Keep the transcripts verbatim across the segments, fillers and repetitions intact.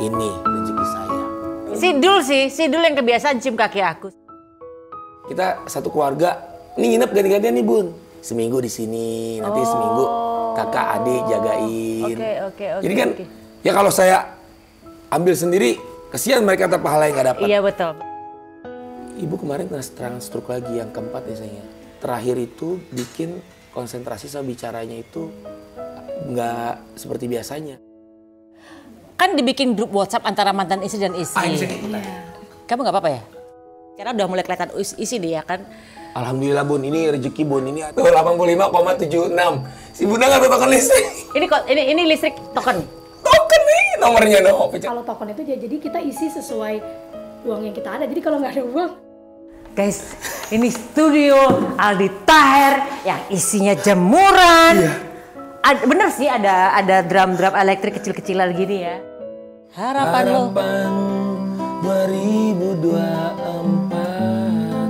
Ini rezeki saya. Sidul sih, Sidul yang kebiasaan cium kaki aku. Kita satu keluarga, ini nginep ganti-gantian nih Bun. Seminggu di sini, nanti oh. seminggu kakak adik jagain. Oke, oke, oke. Jadi kan, okay. ya kalau saya ambil sendiri, kesian mereka tak pahala yang nggak dapat. Iya betul. Ibu kemarin kena serangan stroke lagi yang keempat ya saya. Terakhir itu bikin konsentrasi sama bicaranya itu nggak seperti biasanya. Kan dibikin grup WhatsApp antara mantan istri dan istri. Ah, ini saya ikutan. Kamu nggak apa-apa ya? Karena udah mulai kelihatan isi dia kan. Alhamdulillah Bun, ini rezeki Bun, ini delapan puluh lima koma tujuh enam. Si Bunda nggak tahu token listrik. Ini kok ini ini listrik token. Token nih nomornya no. Kalau token itu jadi kita isi sesuai uang yang kita ada. Jadi kalau nggak ada uang. Guys, ini studio Aldi Taher yang isinya jemuran. Iya. Ad, bener sih ada ada drum-drum elektrik kecil-kecilan gini ya. Harapan, Harapan lo. dua ribu dua puluh empat.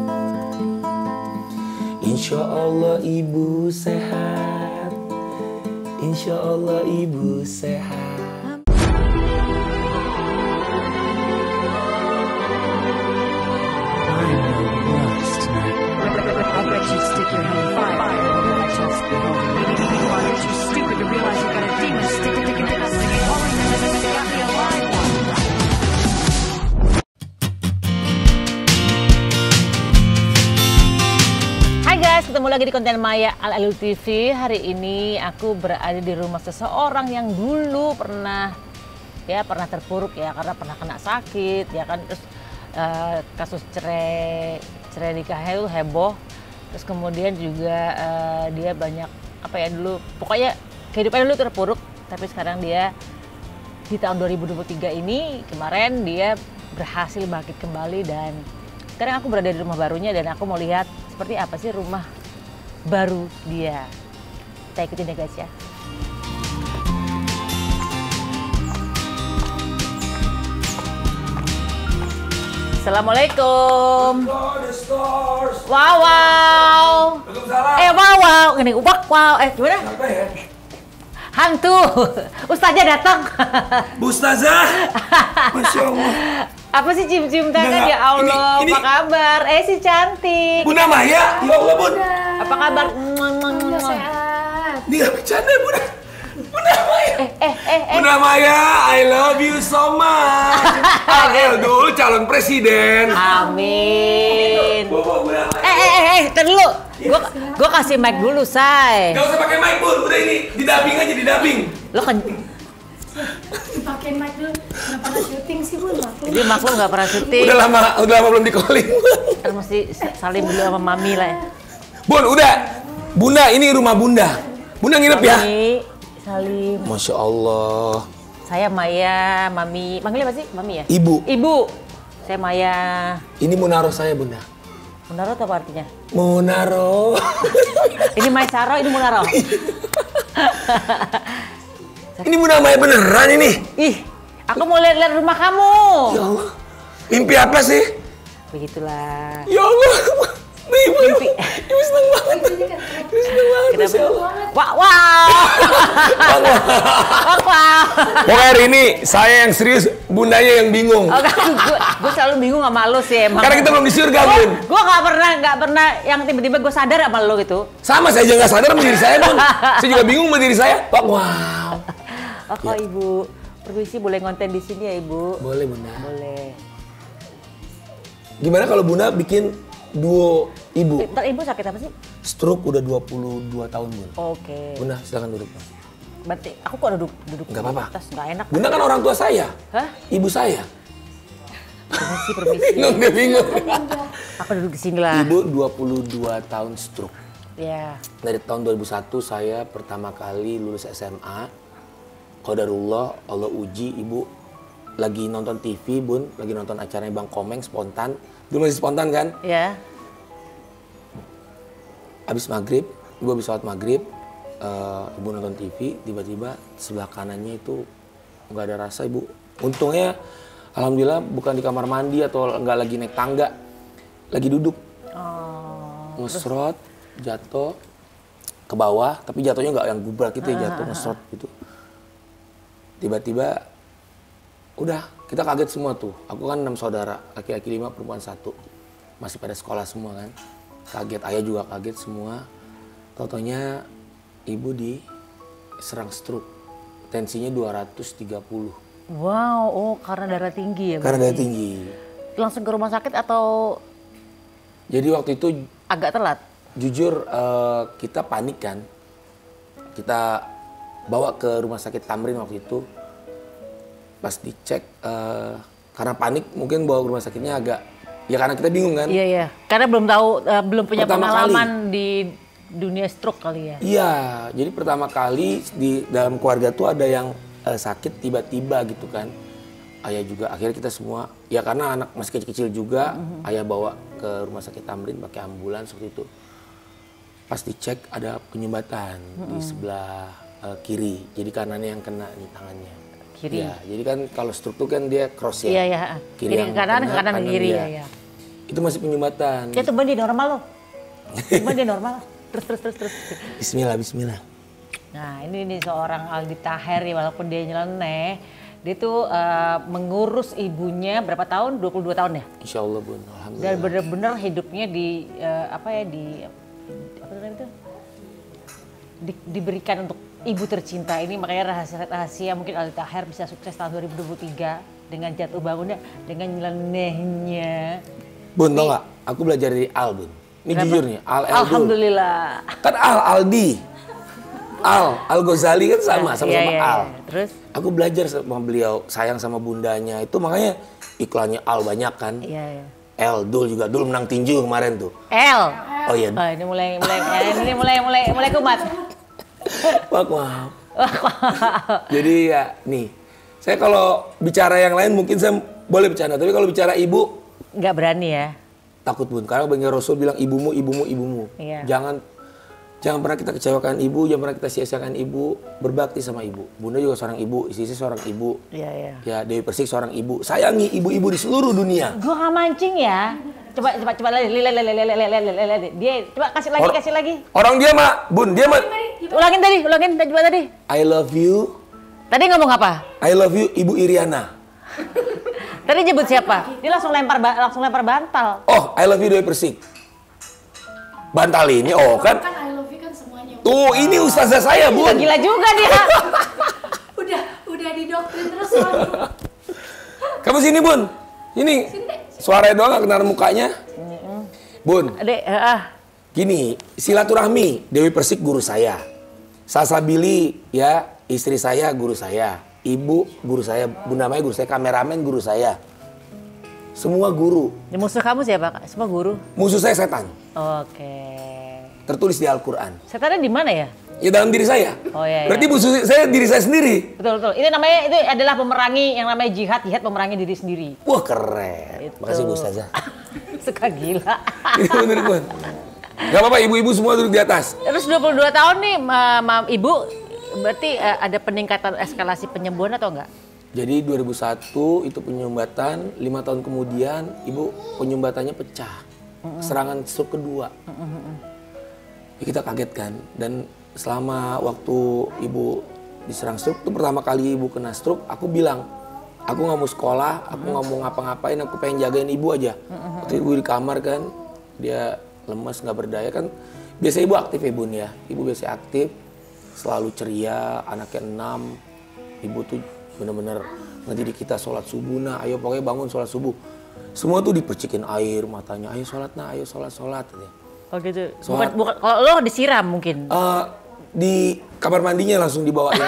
Insya Allah ibu sehat. Insya Allah ibu sehat. Ketemu lagi di konten Maya Al Alu T V. Hari ini aku berada di rumah seseorang yang dulu pernah ya pernah terpuruk ya karena pernah kena sakit ya kan, terus uh, kasus cerai cerai nikahnya itu heboh. Terus kemudian juga uh, dia banyak apa ya dulu pokoknya kehidupannya dulu terpuruk, tapi sekarang dia di tahun dua ribu dua puluh tiga ini kemarin dia berhasil bangkit kembali dan sekarang aku berada di rumah barunya dan aku mau lihat seperti apa sih rumah baru dia. Kita ikutin ya guys ya. Assalamualaikum. Wow wow. Eh wow wow. Ini wak wow. Eh gimana? Hantu. Ustazah datang. Bu Ustazah. Masya Allah. Apa sih cium-cium tangan ya Allah, ini, ini... apa kabar? Eh si cantik. Bunda Maya, ya Allah Bun. Apa kabar? Bunda sehat. Dia nggak bercanda Bunda. Bunda Maya. Eh, eh, eh, eh. Bunda Maya, I love you so much. A L dulu calon presiden. Amin. Eh, eh, eh, eh, ntar dulu. Gue gue kasih mic dulu, say. Gak usah pakai mic Bun, udah ini di dubbing aja di dubbing. Lo kan dipakai mic dulu, nggak pernah syuting sih Bun. Jadi maklum nggak pernah syuting. Udah lama, udah lama belum di calling. Kan mesti salim dulu sama mami lah ya. Bun, udah. Bunda, ini rumah Bunda. Bunda nginep ya? Salim. Masya Allah. Saya Maya, mami. Manggilnya apa sih? Mami ya? Ibu. Ibu. Saya Maya. Ini Munaro saya Bunda. Munaro apa artinya? Munaro. Ini Maisaro, ini Munaro. Ini Bunda Maya beneran ini? Ih, aku mau lihat-lihat rumah kamu. Ya Allah, mimpi apa sih? Begitulah. Ya Allah, ibu, mimpi. Ibu seneng banget. Ibu seneng banget. Kenapa? Wah, wow. Wah, wow. Pokoknya hari ini saya yang serius, bundanya yang bingung. Oh, kan, gue selalu bingung sama lo sih emang. Karena kita belum di surga, Bun. Gue gak pernah, gak pernah yang tiba-tiba gue sadar sama lo gitu. Sama, saya juga gak sadar sama diri saya, Bun. Saya juga bingung sama diri saya. Pak, wow. Oh, kok ya. Ibu, permisi boleh ngonten di sini ya Ibu? Boleh Bunda. Boleh. Gimana kalau Bunda bikin duo Ibu? Ntar Ibu sakit apa sih? Stroke udah dua puluh dua tahun Bun. Oke. Okay. Bunda silakan duduk. Berarti aku kok duduk duduk. Gak apa-apa. Gak enak. Bunda kan orang tua saya. Hah? Ibu saya. Permisi, permisi. Bingung, dia bingung. Aku duduk di sini lah. Ibu dua puluh dua tahun stroke. Iya. Yeah. Dari tahun dua ribu satu saya pertama kali lulus S M A. Qadarullah, Allah uji Ibu lagi nonton T V Bun, lagi nonton acaranya Bang Komeng spontan. Dulu masih spontan kan? Iya. Yeah. Abis maghrib, Ibu habis sholat maghrib, uh, Ibu nonton T V, tiba-tiba sebelah kanannya itu nggak ada rasa Ibu. Untungnya, alhamdulillah bukan di kamar mandi atau nggak lagi naik tangga, lagi duduk. Oh. Ngesrot, jatuh ke bawah, tapi jatuhnya nggak yang gubrak gitu ya, jatuh ngesrot gitu. Tiba-tiba udah kita kaget semua tuh. Aku kan enam saudara, laki-laki lima, perempuan satu. Masih pada sekolah semua kan. Kaget, ayah juga kaget semua. Tau-taunya ibu diserang stroke. Tensinya dua ratus tiga puluh. Wow, oh karena darah tinggi ya? Karena darah berarti? tinggi. Langsung ke rumah sakit atau Jadi waktu itu agak telat? jujur uh, kita panik kan. Kita bawa ke rumah sakit Tamrin waktu itu. Pas dicek, uh, karena panik mungkin bawa ke rumah sakitnya agak, ya karena kita bingung kan. Iya, iya. Karena belum tahu, uh, belum punya Pertama pengalaman kali. di dunia stroke kali ya? Iya, jadi pertama kali di dalam keluarga tuh ada yang uh, sakit tiba-tiba gitu kan. Ayah juga, akhirnya kita semua, ya karena anak masih kecil-kecil juga, mm-hmm. ayah bawa ke rumah sakit Tamrin pakai ambulans waktu itu. Pas dicek ada penyumbatan mm-hmm. di sebelah uh, kiri, jadi kanannya yang kena nih tangannya. Kiri? Ya, jadi kan kalau stroke tuh kan dia cross ya. Iya, iya. Kiri, kiri yang ke kanan, kena, ke kanan ke kiri dia. ya, ya. Itu masih penyumbatan. Ya tuh dia normal loh. Cuma dia normal. Terus, terus, terus, terus. Bismillah, bismillah. Nah ini nih seorang Aldi Taher ya, walaupun dia nyeleneh, dia tuh uh, mengurus ibunya berapa tahun? dua puluh dua tahun ya? Insya Allah Bun, alhamdulillah. Dan benar-benar hidupnya di uh, apa ya di apa namanya itu? Di, diberikan untuk ibu tercinta ini, makanya rahasia-rahasia mungkin Aldi Taher bisa sukses tahun dua ribu dua puluh tiga dengan jatuh bangunnya, dengan nyelenehnya. Bun, tau gak? Aku belajar dari Al, Bun. Ini Kenapa? jujur nih, Al Eldul. Alhamdulillah. Kan Al, Aldi. Al, Al Ghazali kan sama, sama-sama iya, iya, Al. iya. Terus? Aku belajar sama beliau, sayang sama bundanya. Itu makanya iklannya Al banyak kan. Iya, iya. Eldul juga, dulu menang tinju kemarin tuh. L. Oh iya. Oh, ini mulai mulai eh, ini mulai mulai mulai kumat. Wah, maaf. Jadi ya nih, saya kalau bicara yang lain mungkin saya boleh bercanda. Tapi kalau bicara ibu, Nggak berani ya. takut Bun, karena Bang Rasul bilang ibumu, ibumu, ibumu. Iya. Jangan jangan pernah kita kecewakan ibu, jangan pernah kita sia-siakan ibu, berbakti sama ibu. Bunda juga seorang ibu, istri seorang ibu. Iya, iya. Ya, Dewi Persik seorang ibu. Sayangi ibu-ibu di seluruh dunia. Gua nggak mancing ya. Coba coba coba lagi, lele lele lele lele lele lele. Dia coba kasih lagi, Or- kasih lagi. Orang dia mah, Bun, dia mah Ulangin tadi, ulangin coba tadi. I love you, Tadi ngomong apa? I love you Ibu Iriana. Tadi nyebut siapa? Dia langsung lempar ba- langsung lempar bantal. Oh, I love you Dewi Persik. Bantal ini, oh kan. Kan I love you kan semuanya. Tuh, ini ustazah saya, Bun. Gila juga dia. Udah, udah didoktrin terus soalnya. Kamu sini, Bun. Ini suaranya doang gak kenal mukanya. Bun, Adek, ah. gini, silaturahmi. Dewi Persik guru saya. Sasa Billy, ya, istri saya guru saya. Ibu guru saya, Bunda Maya guru saya, kameramen guru saya. Semua guru. Musuh kamu siapa, Kak? Semua guru. Musuh saya setan. Oke. Tertulis di Al-Quran. Setannya di mana ya? Ya dalam diri saya. Oh, iya, iya. Berarti musuh saya diri saya sendiri. Betul betul. Ini namanya itu adalah pemerangi yang namanya jihad, jihad memerangi diri sendiri. Wah, keren. Itu. Makasih Bu Ustazah. Suka gila. Ini bener, Bun. Gak apa-apa, ibu-ibu semua duduk di atas. Terus dua puluh dua tahun nih, ma- ma- Ibu, berarti uh, ada peningkatan eskalasi penyembuhan atau enggak? Jadi dua ribu satu itu penyumbatan, lima tahun kemudian ibu penyumbatannya pecah. Mm-hmm. Serangan stroke kedua. Mm-hmm. Ya, kita kaget kan. Dan selama waktu ibu diserang stroke, itu pertama kali ibu kena stroke, aku bilang, aku nggak mau sekolah, aku nggak mau ngapa-ngapain, aku pengen jagain ibu aja. Mm-hmm. Waktu ibu di kamar kan, dia lemas, nggak berdaya kan. Biasa ibu aktif ya Bun ya, ibu biasa aktif, selalu ceria, anaknya enam, ibu tuh bener-bener ngedidik kita sholat subuh, nah ayo pokoknya bangun sholat subuh. Semua tuh dipercikin air matanya, ayo sholat nah, ayo sholat sholat. Oh gitu. Sholat. Bukan, bukan kalau lo disiram mungkin. Uh, di kamar mandinya langsung dibawain.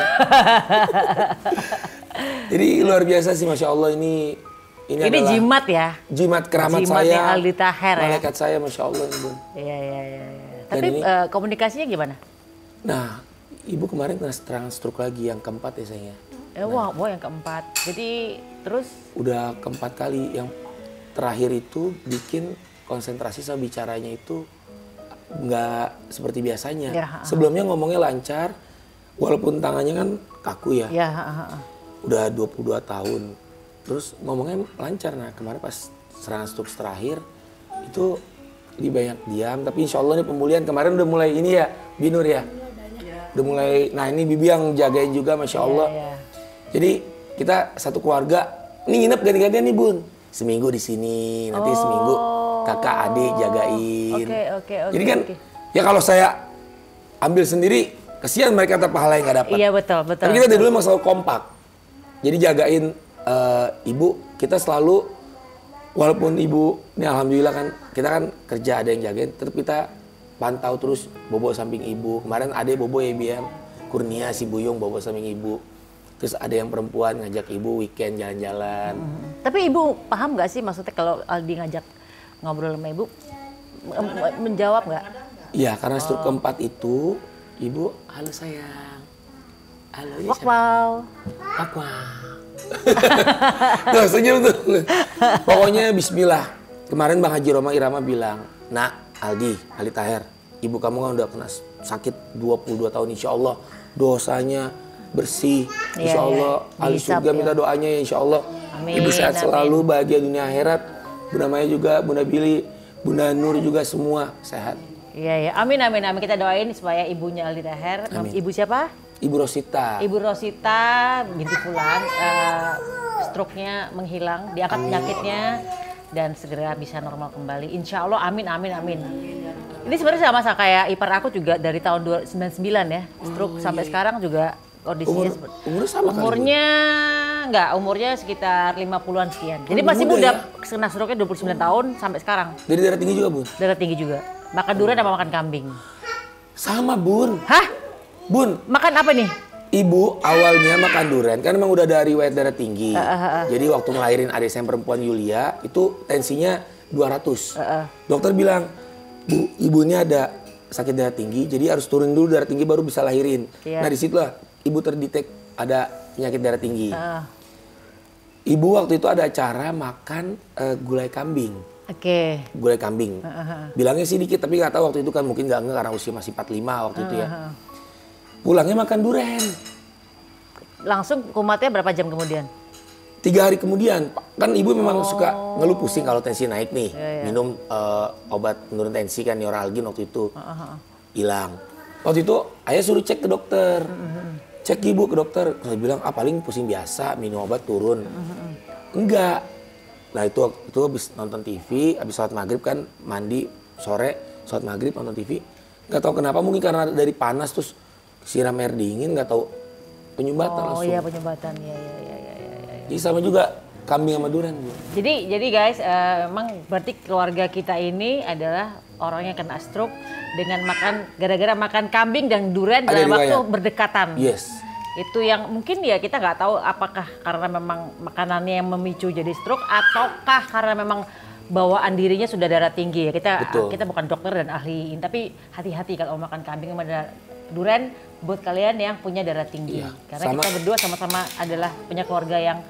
Jadi luar biasa sih, masya Allah ini. Ini, Ini adalah jimat ya. Jimat keramat Jimatnya saya. Aldi Taher ya. Malaikat saya, masya Allah ini Bun. Iya iya iya. Ya. Dan Tapi ini- uh, komunikasinya gimana? Nah, ibu kemarin kena serangan stroke lagi yang keempat ya sayangnya. Eh, wah, wah yang keempat. Jadi terus Udah keempat kali, yang terakhir itu bikin konsentrasi sama bicaranya itu nggak seperti biasanya. Ya, ha, ha. Sebelumnya ngomongnya lancar, walaupun tangannya kan kaku ya. ya. ha, ha, ha. Udah dua puluh dua tahun, terus ngomongnya lancar. Nah kemarin pas serangan stroke terakhir itu dia banyak diam, tapi insya Allah nih pemulihan kemarin udah mulai ini ya, Binur ya. Udah mulai, nah ini Bibi yang jagain juga, masya Allah. Ya, ya. Jadi kita satu keluarga ini nginep ganti-gantian nih bun. Seminggu di sini, nanti Oh. seminggu kakak adik jagain. Oke, oke, oke, Jadi kan oke. ya kalau saya ambil sendiri, kesian mereka tak pahala yang nggak dapat. Iya betul, betul. Tapi kita dari dulu emang selalu kompak. Jadi jagain eh, ibu, kita selalu, walaupun ibu, ini alhamdulillah kan, kita kan kerja ada yang jagain, tetap kita pantau terus bobo samping ibu. Kemarin ada bobo ya B M, Kurnia si Buyung bobo samping ibu. Terus ada yang perempuan ngajak ibu weekend jalan-jalan. Hmm. Tapi ibu paham nggak sih maksudnya kalau Aldi ngajak ngobrol sama ibu, em- menjawab nggak? Iya, karena stroke keempat itu, ibu, halo sayang. Halo ya Wak wow. Apa? Tuh, senyum tuh. Pokoknya bismillah. Kemarin Bang Haji Roma Irama bilang, nak Aldi, Ali Taher, ibu kamu kan udah kena sakit dua puluh dua tahun, insya Allah dosanya bersih. Iya, Insya Allah, iya. Ali Dihisap, surga ya. minta doanya ya insya Allah. Amin, Ibu sehat amin. selalu, bahagia dunia akhirat. Bunda Maya juga, Bunda Billy, Bunda Nur juga semua sehat. Iya ya, amin amin amin, kita doain supaya ibunya Aldi Taher. Amin. Ibu siapa? Ibu Rosita. Ibu Rosita binti Fulan, eh, stroke-nya menghilang, diangkat penyakitnya dan segera bisa normal kembali. Insya Allah, amin amin amin. Ini sebenarnya sama sama kayak ipar aku juga dari tahun dua- sembilan puluh sembilan ya, stroke sampai sekarang juga kondisinya Umur, seperti- umurnya sama kali, Bu? umurnya enggak, umurnya sekitar lima puluhan sekian. Jadi Oh, masih muda muda, kena stroke-nya dua puluh sembilan tahun sampai sekarang. Dari darah tinggi juga, Bun? Darah tinggi juga. Makan durian apa makan kambing? Sama, Bun. Hah? Bun, Makan apa nih? ibu awalnya makan durian kan memang udah ada riwayat darah tinggi. Jadi waktu ngelahirin adik saya yang perempuan Yulia itu tensinya dua ratus. Dokter bilang, Bu, ibunya ada sakit darah tinggi, jadi harus turun dulu darah tinggi baru bisa lahirin. Iya. Nah disitulah ibu terdetek ada penyakit darah tinggi. Heeh. Ibu waktu itu ada acara makan eh, gulai kambing. Oke. Gulai kambing. Bilangnya sih dikit tapi nggak tahu waktu itu kan mungkin nggak nggak karena usia masih empat puluh lima waktu itu ya. Pulangnya makan durian. Langsung kumatnya berapa jam kemudian? Tiga hari kemudian, kan ibu memang suka ngeluh pusing kalau tensi naik nih. Iya, Minum eh, obat penurun tensi kan neuralgin waktu itu. Hilang. Waktu itu ayah suruh cek ke dokter. Cek ibu ke dokter. Saya bilang, ah paling pusing biasa, minum obat turun. Enggak. Nah itu itu habis nonton T V, habis sholat maghrib kan mandi sore, sholat maghrib nonton T V. Nggak tahu kenapa, mungkin karena dari panas terus siram air dingin, nggak tahu penyumbatan Oh langsung. iya penyumbatan, iya iya iya iya. iya. Jadi sama juga kambing sama durian, Bu. Jadi jadi guys, eh, emang berarti keluarga kita ini adalah orang yang kena stroke dengan makan gara-gara makan kambing dan durian Ada dalam waktu riwayat. berdekatan. Yes. Itu yang mungkin ya kita nggak tahu apakah karena memang makanannya yang memicu jadi stroke ataukah karena memang bawaan dirinya sudah darah tinggi ya. Kita Betul. kita bukan dokter dan ahli, tapi hati-hati kalau makan kambing sama darah durian buat kalian yang punya darah tinggi. Iya, Karena sama- kita berdua sama-sama adalah punya keluarga yang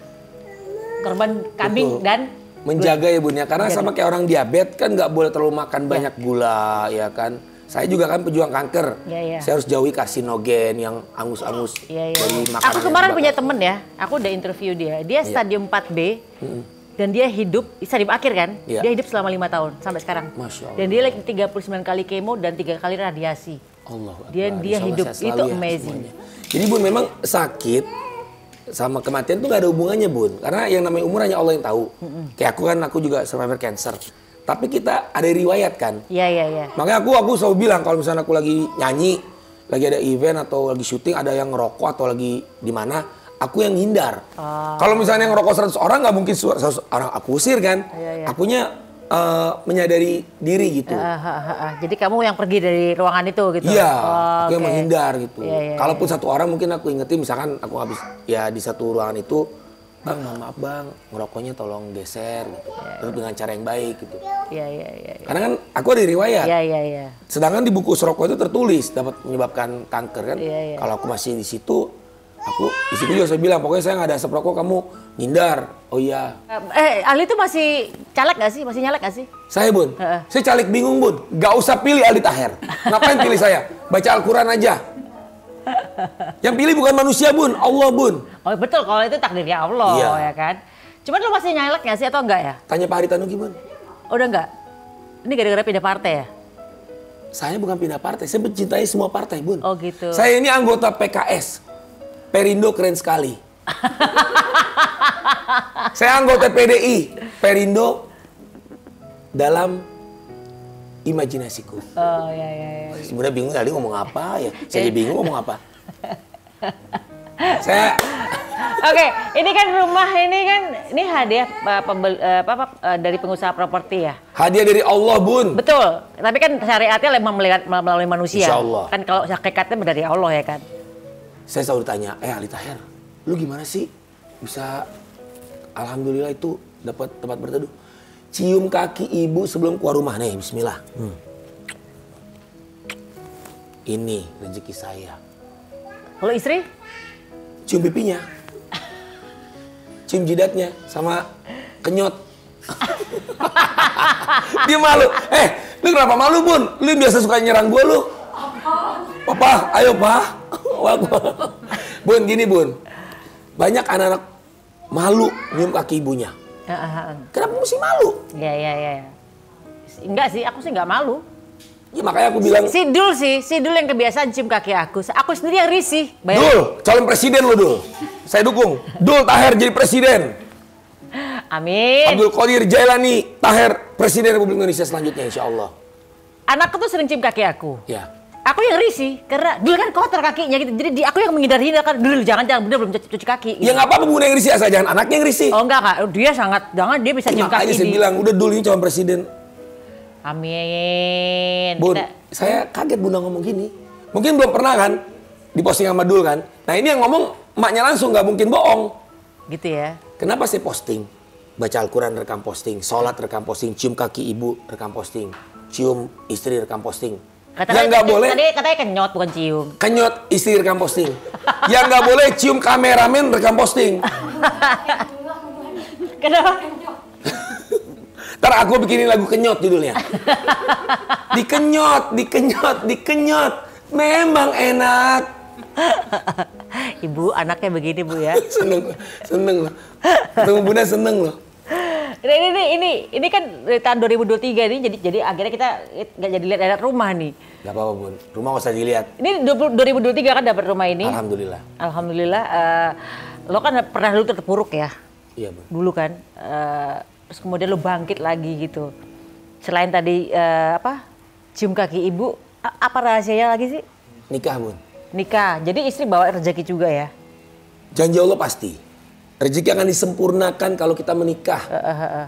korban kambing Betul. dan Menjaga ya Bun ya, karena Menjaga. sama kayak orang diabetes kan nggak boleh terlalu makan banyak gula ya kan. Saya juga kan pejuang kanker. Iya, iya. Saya harus jauhi karsinogen yang angus-angus Iya, iya. dari makanan. Aku yang kemarin dibakar. punya temen ya, aku udah interview dia. Dia stadium empat B dan dia hidup, stadium akhir kan, Iya. dia hidup selama lima tahun sampai sekarang. Masya Allah. Dan dia lagi tiga puluh sembilan kali kemo dan tiga kali radiasi. Allah Dia- Akbar. dia Insya Allah hidup. sehat selalu Itu ya amazing. semuanya. Jadi Bun memang sakit sama kematian tuh gak ada hubungannya Bun. Karena yang namanya umur hanya Allah yang tahu. Kayak aku kan, aku juga survivor cancer. Tapi kita ada riwayat kan. Iya, iya, iya. Makanya aku aku selalu bilang kalau misalnya aku lagi nyanyi, lagi ada event atau lagi syuting, ada yang ngerokok atau lagi di mana, aku yang hindar. Kalau misalnya yang ngerokok seratus orang nggak mungkin seratus orang aku usir kan. Iya, iya. Akunya eh, menyadari diri gitu. Ah, ah, ah, ah. Jadi kamu yang pergi dari ruangan itu gitu? Iya, Oh, aku yang oke. menghindar gitu. Iya, iya, Kalaupun satu orang mungkin aku ingetin, misalkan aku habis ya di satu ruangan itu, Bang, mohon maaf Bang, ngerokoknya tolong geser gitu. Terus dengan cara yang baik gitu. Iya, iya, iya. iya. Karena kan aku ada riwayat. Iya, iya, iya. Sedangkan di buku rokok itu tertulis dapat menyebabkan kanker kan. Iya, iya. Kalau aku masih di situ, aku di situ juga saya bilang pokoknya saya nggak ada asap rokok, kamu ngindar. Oh iya. Eh, Ali itu masih caleg nggak sih? Masih nyalek nggak sih? Saya Bun, Heeh. saya caleg bingung Bun. Gak usah pilih Ali Taher. Ngapain pilih saya? Baca Al-Quran aja. Yang pilih bukan manusia Bun, Allah Bun. Oh betul, kalau itu takdirnya Allah Iya. ya kan. Cuman lu masih nyalek nggak sih atau enggak ya? Tanya Pak Haritanu Bun. Udah enggak? Ini gara-gara pindah partai ya? Saya bukan pindah partai, saya mencintai semua partai Bun. Oh gitu. Saya ini anggota P K S. Perindo keren sekali. Saya anggota P D I, Perindo dalam imajinasiku. Oh ya ya ya. Sebenarnya bingung tadi ngomong apa ya. Saya bingung ngomong apa. Saya Oke, ini kan rumah ini kan ini hadiah uh, pembel, uh, apa, apa, uh, dari pengusaha properti ya. hadiah dari Allah, Bun. Betul. Tapi kan syariatnya memang melihat melalui manusia. Insya Allah. Kan kalau hakikatnya dari Allah ya kan. Saya selalu tanya, eh Ali Tahir, lu gimana sih bisa alhamdulillah itu dapat tempat berteduh? Cium kaki ibu sebelum keluar rumah nih, bismillah. Hmm. Ini rezeki saya. Kalau istri? Cium pipinya. Cium jidatnya sama kenyot. Dia malu. Eh, lu kenapa malu, Bun? Lu biasa suka nyerang gua lu. Papa, ayo, Pak. Bun, gini, Bun. Banyak anak-anak malu nyium kaki ibunya. Kenapa mesti malu? Ya, ya, ya. Enggak sih, aku sih enggak malu. Ya makanya aku bilang. Si Dul sih, si Dul yang kebiasaan cium kaki aku. Aku sendiri yang risih. Bayang. Dul, calon presiden lo, Dul. Saya dukung. Dul Tahir jadi presiden. Amin. Abdul Qadir Jailani Tahir presiden Republik Indonesia selanjutnya, insya Allah. Anakku tuh sering cium kaki aku. Ya. Aku yang risih karena Dul kan kotor kakinya gitu. Jadi di, aku yang menghindar-hindar kan. Dul jangan jangan bener belum cuci kaki. Gitu. Ya nggak apa-apa Bunda yang risih asal jangan anaknya yang risih. Oh enggak kak, dia sangat jangan dia bisa cium kaki. Makanya saya di... bilang udah Dul ini calon presiden. Amin. Bun, Kita... saya kaget Bunda ngomong gini. Mungkin belum pernah kan diposting sama Dul kan. Nah ini yang ngomong emaknya langsung, nggak mungkin bohong. Gitu ya. Kenapa saya posting? Baca Al-Quran rekam posting, sholat rekam posting, cium kaki ibu rekam posting, cium istri rekam posting. Kata yang nggak boleh. Tadi katanya kenyot bukan cium. Kenyot istri rekam posting. Yang nggak boleh cium kameramen rekam posting. Kenapa? Ntar aku bikinin lagu kenyot judulnya. Dikenyot, dikenyot, dikenyot. Memang enak. Ibu anaknya begini Bu ya. Seneng, seneng loh. Ketemu Bunda seneng loh. Ini, ini, ini, ini kan dari tahun dua ribu dua puluh tiga ini jadi jadi akhirnya kita nggak jadi lihat lihat rumah nih. Gak apa-apa Bun, rumah nggak usah dilihat. Ini dua ribu dua puluh tiga kan dapat rumah ini. Alhamdulillah. Alhamdulillah. Uh, lo kan pernah dulu terpuruk ya. Iya Bun. Dulu kan. Uh, terus kemudian lo bangkit lagi gitu. Selain tadi uh, apa? Cium kaki ibu. Apa rahasianya lagi sih? Nikah Bun. Nikah. Jadi istri bawa rezeki juga ya? Janji Allah pasti. Rezeki akan disempurnakan kalau kita menikah. Uh, uh, uh, uh.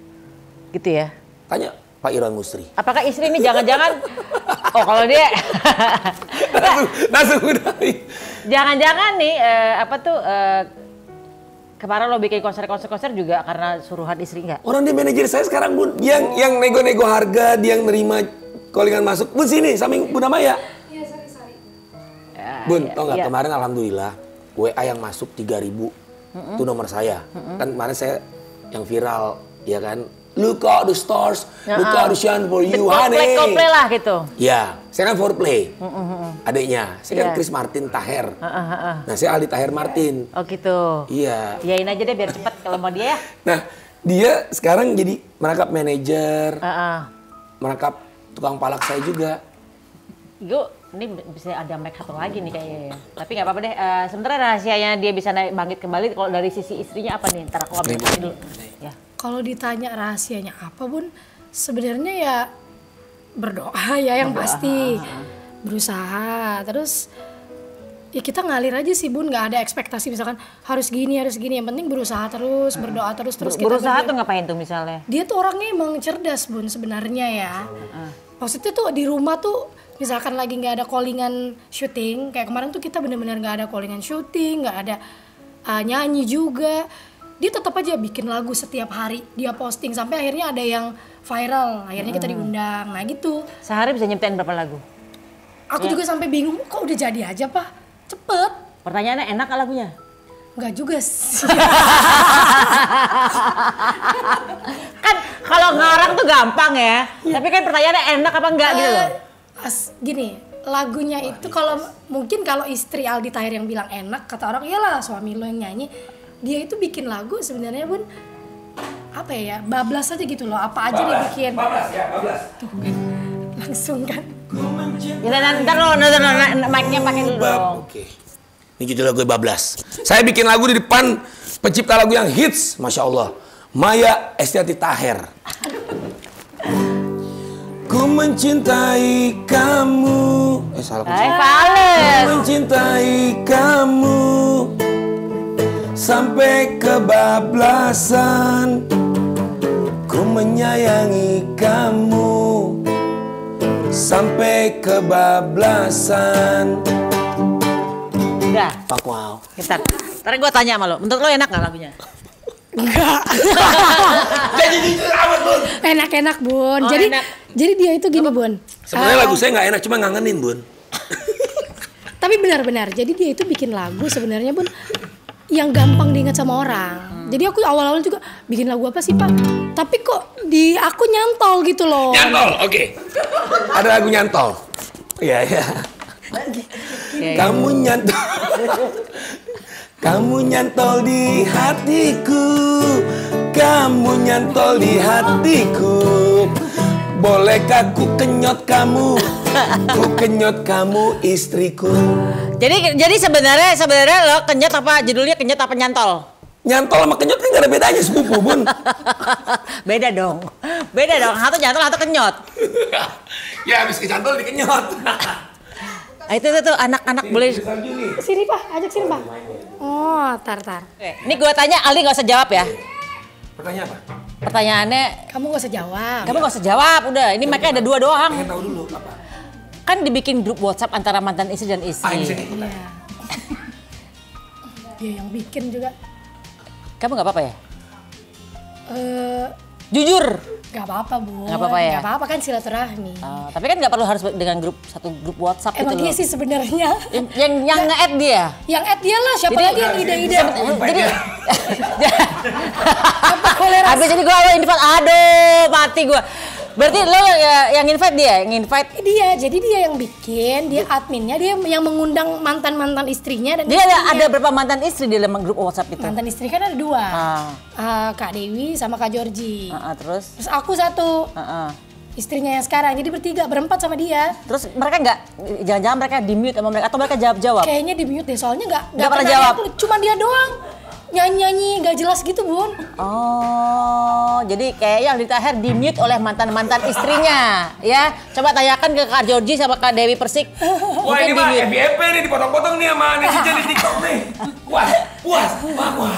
Gitu ya? Tanya Pak Irwan Musri. Apakah istri ini jangan-jangan... oh kalau dia... langsung, langsung udah. Jangan-jangan nih, uh, apa tuh... Uh, kemarin lo bikin konser-konser-konser juga karena suruhan istri nggak? Orang dia manajer saya sekarang Bun. Yang, oh. yang nego-nego harga, dia yang nerima callingan masuk. Bun sini, samping Bunda Maya. Iya, sorry-sorry. Ya, Bun, ya, tau nggak ya. kemarin alhamdulillah W A yang masuk tiga ribu. Mm-hmm. Itu nomor saya. Mm-hmm. Kan kemarin saya yang viral, ya kan. Look out the stars, uh-huh. look out the sun for you, honey. Coldplay lah gitu. Ya, saya kan foreplay. Mm-hmm. Adiknya, saya yeah. kan Chris Martin Tahir. Uh-huh. Uh-huh. Nah, saya Aldi Tahir Martin. Oh gitu. Iya. Iyain aja deh biar cepet kalau mau dia ya. Nah, dia sekarang jadi merangkap manajer, uh-uh. merangkap tukang palak saya juga. Yuk, ini bisa ada mic satu lagi nih kayaknya ya. Tapi nggak apa-apa deh. Uh, sementara rahasianya dia bisa naik bangkit kembali. Kalau dari sisi istrinya apa nih? Ntar aku ambil dulu. Ya. Kalau ditanya rahasianya apa Bun, sebenarnya ya berdoa ya yang berdoa. Pasti. Berusaha. Terus ya kita ngalir aja sih Bun, nggak ada ekspektasi misalkan harus gini, harus gini. Yang penting berusaha terus, berdoa terus. terus Ber- berusaha kita tuh ngapain tuh misalnya? Dia tuh orangnya emang cerdas Bun sebenarnya ya. Uh. Maksudnya tuh di rumah tuh misalkan lagi nggak ada callingan syuting, kayak kemarin tuh kita benar-benar nggak ada callingan syuting, nggak ada uh, nyanyi juga. Dia tetap aja bikin lagu setiap hari, dia posting sampai akhirnya ada yang viral, akhirnya kita diundang. Nah gitu. Sehari bisa nyiptain berapa lagu? Aku ya. juga sampai bingung, kok udah jadi aja Pak? Cepet. Pertanyaannya enak gak lagunya? Enggak juga sih. Kan kalau ngarang tuh gampang ya, tapi kan pertanyaannya enak apa enggak uh, gitu loh. As, gini, lagunya itu kalau mungkin kalau istri Aldi Tahir yang bilang enak, kata orang iyalah suami lo yang nyanyi. Dia itu bikin lagu sebenarnya Bun apa ya, bablas aja gitu loh, apa aja dia bikin. Bablas ya, bablas. Tuh kan, langsung kan. Ya ntar lo, ntar lo, mic-nya pakai dulu dong. Oke. Ini judul lagu Bablas. Saya bikin lagu di depan pencipta lagu yang hits, Masya Allah. Maya Estianti Taher. Ku mencintai kamu. Eh salah. Hai Valen. Ku mencintai kamu sampai kebablasan. Ku menyayangi kamu sampai kebablasan. Udah. Pak wow. Bentar. Ntar gue tanya sama lo, menurut lo enak gak lagunya? Enggak. Jadi jujur amat Bun. Enak-enak Bun. Oh, jadi enak. jadi dia itu gini Bun. Sebenarnya Uh, lagu saya nggak enak, cuma ngangenin Bun. Tapi benar-benar. Jadi dia itu bikin lagu sebenarnya Bun yang gampang diingat sama orang. Hmm. Jadi aku awal-awal juga bikin lagu apa sih Pak? Tapi kok di aku nyantol gitu loh. Nyantol, oke. Okay. Ada lagu nyantol. Iya iya. Kamu nyantol. Kamu nyantol di hatiku. Kamu nyantol di hatiku. Bolehkah ku kenyot kamu? Ku kenyot kamu istriku. Jadi jadi sebenarnya sebenarnya lo kenyot apa judulnya kenyot apa nyantol? Nyantol sama kenyot kan gak ada bedanya sepupu Bun. Beda dong. Beda dong. Satu nyantol satu kenyot. Ya habis kecantol dikenyot. Nah, itu tuh, tuh anak-anak boleh. Sini Pak, ajak sini Pak. Oh, tar tar. Oke, ini gue tanya, Aldi nggak usah jawab ya. Pertanyaan apa? Pertanyaannya, Kamu gak usah jawab. kamu nggak usah jawab. Udah, ini mereka ada dua doang. Pengen tahu dulu apa? Kan dibikin grup WhatsApp antara mantan istri dan Ah, ini istri. sini. Iya. Dia yang bikin juga. Kamu nggak apa-apa ya? Eh, Jujur. gak apa-apa Bu. Nggak apa-apa ya? Gak apa-apa kan silaturahmi. Uh, tapi kan nggak perlu harus dengan grup satu grup WhatsApp Emang gitu dia loh. sih sebenarnya. Yang yang, yang nge-add dia. Yang add dia lah, siapa Jadi- lagi yang ide-ide. Jadi Apa kolerasi? habis ini gue invite, aduh mati gue. Berarti lo ya, yang invite dia, yang invite. Dia, jadi dia yang bikin, dia adminnya, dia yang mengundang mantan-mantan istrinya dan Dia ada, istrinya. ada berapa mantan istri di dalam grup WhatsApp itu? Mantan istri kan ada dua. Ah. Ah, Kak Dewi sama Kak Georgie. Ah, ah, terus? Terus aku satu. Ah, ah. Istrinya yang sekarang. Jadi bertiga, berempat sama dia. Terus mereka nggak, jangan-jangan mereka di mute sama mereka atau mereka jawab-jawab? Kayaknya di mute deh, soalnya nggak Nggak pernah jawab. lihat, cuma dia doang nyanyi-nyanyi nggak jelas gitu Bun. Oh, jadi kayak yang di Taher di mute oleh mantan-mantan istrinya, ya. Coba tanyakan ke Kak Georgie sama Kak Dewi Persik. Wah ini mah F Y P nih dipotong-potong nih sama netizen di TikTok nih. Wah, puas, wah, wah.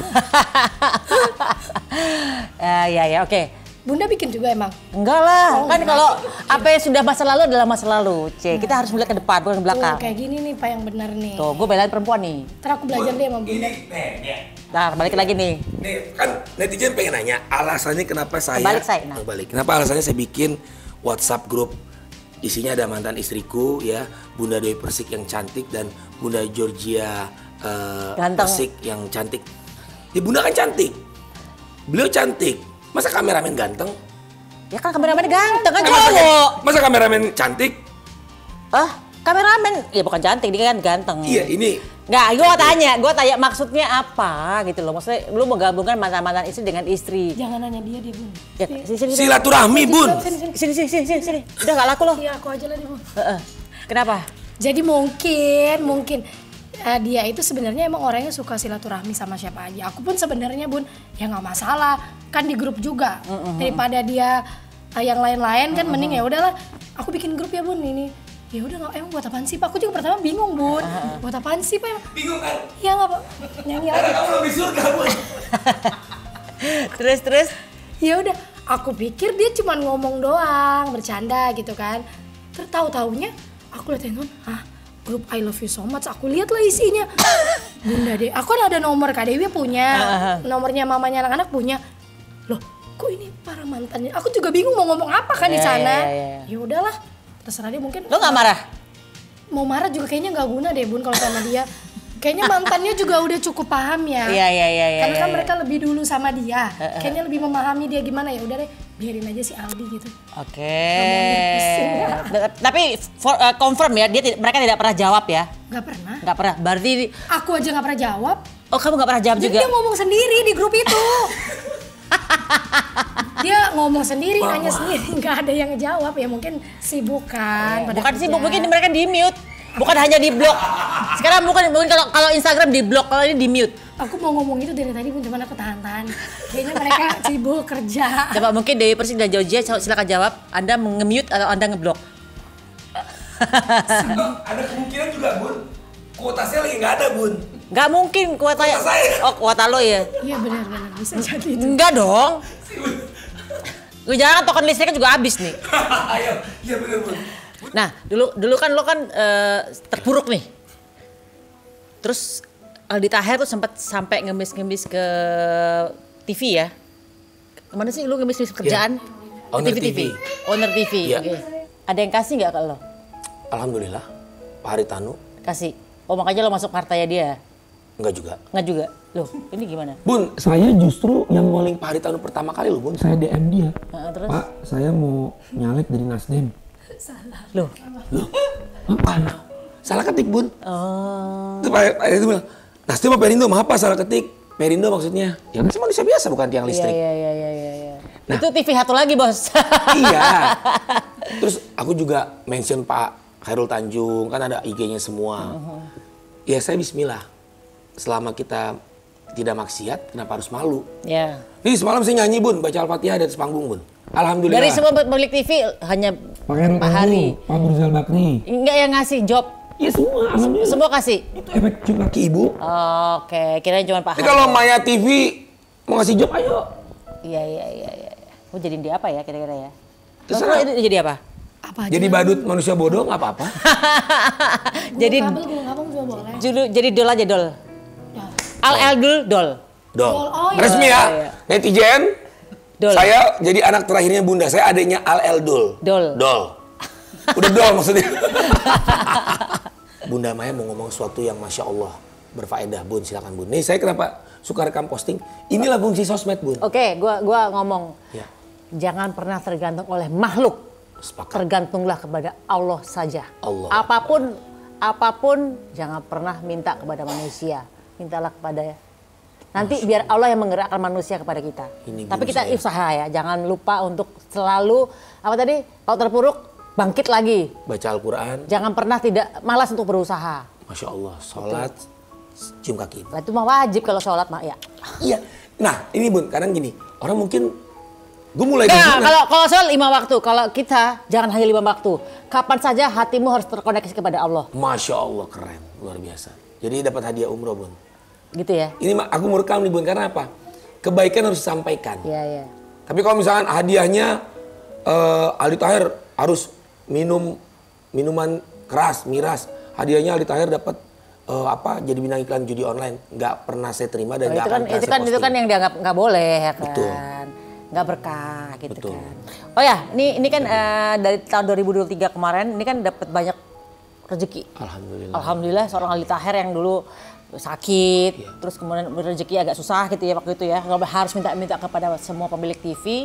Ya, ya, ya, oke. Bunda bikin juga emang. Enggak lah, Oh, kan enggak. kalau apa yang sudah masa lalu adalah masa lalu. C, kita harus melihat ke depan, bukan ke belakang. Tuh, kayak gini nih Pak yang benar nih. Tuh, gue belain perempuan nih. Ntar aku belajar deh sama Bunda. Ini, nih, ya. Nah, balik lagi nih. Nih, kan netizen pengen nanya alasannya kenapa saya Balik saya, nah. Oh, balik. Kenapa alasannya saya bikin WhatsApp grup isinya ada mantan istriku ya, Bunda Dewi Persik yang cantik dan Bunda Georgia eh, Ganteng. Persik yang cantik. Ya Bunda kan cantik. Beliau cantik. Masa kameramen ganteng? Ya kan kameramen ganteng kan Eh, masa, cowok. masa kameramen cantik? Ah, kameramen, ya bukan cantik, dia kan ganteng. Iya, ini Nggak, gue tanya, gue tanya maksudnya apa gitu loh. Maksudnya lu menggabungkan mantan-mantan istri dengan istri. Jangan nanya dia deh Bun. Ya, sini, sini, sini. silaturahmi, Bun. Sini, sini. Sini, sini, sini, sini, sini. Udah gak laku loh. Iya aku aja lah deh Bun. Heeh. Kenapa? Jadi mungkin, mungkin eh, dia itu sebenarnya emang orangnya suka silaturahmi sama siapa aja. Aku pun sebenarnya Bun, ya nggak masalah. Kan di grup juga. Daripada dia eh, yang lain-lain kan mending ya udahlah. Aku bikin grup ya Bun ini. Ya udah nggak emang buat apaan sih Pak? Aku juga pertama bingung Bun. Buat apaan sih Pak? bingung kan? Ya nggak Pak. Nyanyi aja. Kamu lebih surga, Bun. Terus, terus. Ya udah, aku pikir dia cuma ngomong doang, bercanda gitu kan. Terus tahu-taunya aku lihat handphone, ah grup I love you so much. Aku lihat lah isinya. Bunda deh, aku kan ada nomor Kak Dewi punya, nomornya mamanya anak-anak punya. Loh, kok ini para mantannya? Aku juga bingung mau ngomong apa kan di Ya, sana. ya, ya. Ya udahlah, terserah dia mungkin. Lo gak marah? Mau marah juga kayaknya nggak guna deh Bun kalau sama dia. Kayaknya mantannya juga udah cukup paham ya. Iya, iya, iya. iya, Karena kan iya. mereka lebih dulu sama dia. Kayaknya lebih memahami dia gimana ya. Udah deh, biarin aja si Aldi gitu. Oke. pusing ya. Tapi for, uh, confirm ya, dia tidak- mereka tidak pernah jawab ya? Gak pernah. Nggak pernah. Berarti, Aku aja gak pernah jawab. oh kamu nggak pernah jawab Jadi juga? dia ngomong sendiri di grup itu. Dia ngomong sendiri, nanya sendiri. Gak ada yang ngejawab. Ya mungkin sibuk kan. pada Bukan sih, kerja. mungkin mereka di mute. Bukan hanya di blok. Sekarang mungkin mungkin kalau kalau Instagram di blok, kalau ini di mute. Aku mau ngomong itu dari tadi pun cuman aku tahan-tahan. Kayaknya mereka sibuk kerja. Coba mungkin Dewi Persik dan Georgia silakan jawab. Anda nge-mute atau Anda ngeblok? Ada kemungkinan juga Bun, kuota saya lagi nggak ada Bun. Nggak mungkin kuotanya. Kuota saya. Oh kuota lo ya? Iya benar-benar bisa jadi itu. Enggak dong. Gue jangan token listriknya juga habis nih. Iya, iya benar Bun. Nah dulu dulu kan lo kan uh, terpuruk nih. Terus Aldi Taher tuh sempat sampai ngemis-ngemis ke T V ya. Kemana sih lu ngemis-ngemis kerjaan? Ya. Owner T V, T V. Owner T V. Ya. Oke. Ada yang kasih nggak ke lo? Alhamdulillah, Pak Haritanu. Kasih. Oh makanya lo masuk partainya dia? Enggak juga. Nggak juga. Loh ini gimana? Bun, saya justru yang calling Pak Haritanu pertama kali loh Bun. Saya D M dia. Nah, terus? Pak, saya mau nyalek dari Nasdem. Loh? Loh, apa? Salah ketik Bun. Oh. Terus Pak Haritanu bilang, Nasdem apa Perindo? Maaf Pak, salah ketik. Perindo maksudnya. Ya kan manusia biasa bukan tiang listrik. Iya, iya, iya, iya, iya. Nah, itu T V satu lagi bos. Iya. Terus aku juga mention Pak Khairul Tanjung, kan ada I G-nya semua. Uh-huh. Ya saya bismillah. Selama kita tidak maksiat, kenapa harus malu? Ya. Nih semalam saya nyanyi Bun, baca Al-Fatihah di atas panggung Bun. Alhamdulillah. Dari semua pemilik T V hanya Pak Heru Pak Hari. Pak Burzal Bakri. Enggak yang ngasih job. Ya semua, alhamdulillah. Semua kasih. Itu efek cium kaki ibu. Oke, kirain cuma Pak Jadi Hari. kalau Maya T V mau ngasih job, ayo. Iya, iya, iya, iya. Mau jadiin dia apa ya kira-kira ya? Terserah. Lo jadi apa? Apa aja? Jadi badut manusia bodoh nggak apa-apa. Jadi kabel, gulung kabel juga boleh. julu, jadi dol aja dol. Ya. Al El dul dol. Dol. Oh, iya. Resmi ya, Iya, iya. netizen. Dol. Saya jadi anak terakhirnya bunda. Saya adiknya Al El Dul. Dol. Dol. Udah dol maksudnya. Bunda Maya mau ngomong sesuatu yang masya Allah berfaedah Bun, silakan Bun. Nih saya kenapa suka rekam posting? Inilah fungsi sosmed Bun. Oke, gua gua ngomong. Ya. Jangan pernah tergantung oleh makhluk. Sepakat. Tergantunglah kepada Allah saja. Allah. Apapun apapun jangan pernah minta kepada manusia. Mintalah kepada nanti biar Allah yang menggerakkan manusia kepada kita. Ini Tapi guru kita saya. usaha ya, jangan lupa untuk selalu apa tadi? Kalau terpuruk bangkit lagi. Baca Al-Quran, Jangan pernah tidak malas untuk berusaha. masya Allah. Sholat, cium kaki. Nah, itu mah wajib kalau sholat mah ya. Iya. Nah ini Bun, kadang gini. Orang mungkin, gue mulai Nah, gimana? kalau kalau sholat lima waktu, kalau kita jangan hanya lima waktu. Kapan saja hatimu harus terkoneksi kepada Allah. Masya Allah keren, luar biasa. Jadi dapat hadiah umroh Bun. Gitu ya. Ini mah aku mau rekam nih Bun, karena apa? Kebaikan harus disampaikan. Iya, iya. Tapi kalau misalkan hadiahnya uh, Aldi Taher harus minum minuman keras, miras. Hadiahnya Aldi Taher dapat uh, apa? Jadi bintang iklan judi online. Nggak pernah saya terima dan Oh, nggak itu akan kan pernah itu saya kan itu kan posting. yang dianggap nggak boleh ya kan. Betul. Nggak berkah gitu Betul. kan. Oh ya, ini ini kan eh, dari tahun dua ribu dua puluh tiga kemarin ini kan dapat banyak rezeki. Alhamdulillah. Alhamdulillah seorang Aldi Taher yang dulu sakit, Iya. terus kemudian rezeki agak susah gitu ya waktu itu ya. Kalau harus minta-minta kepada semua pemilik T V.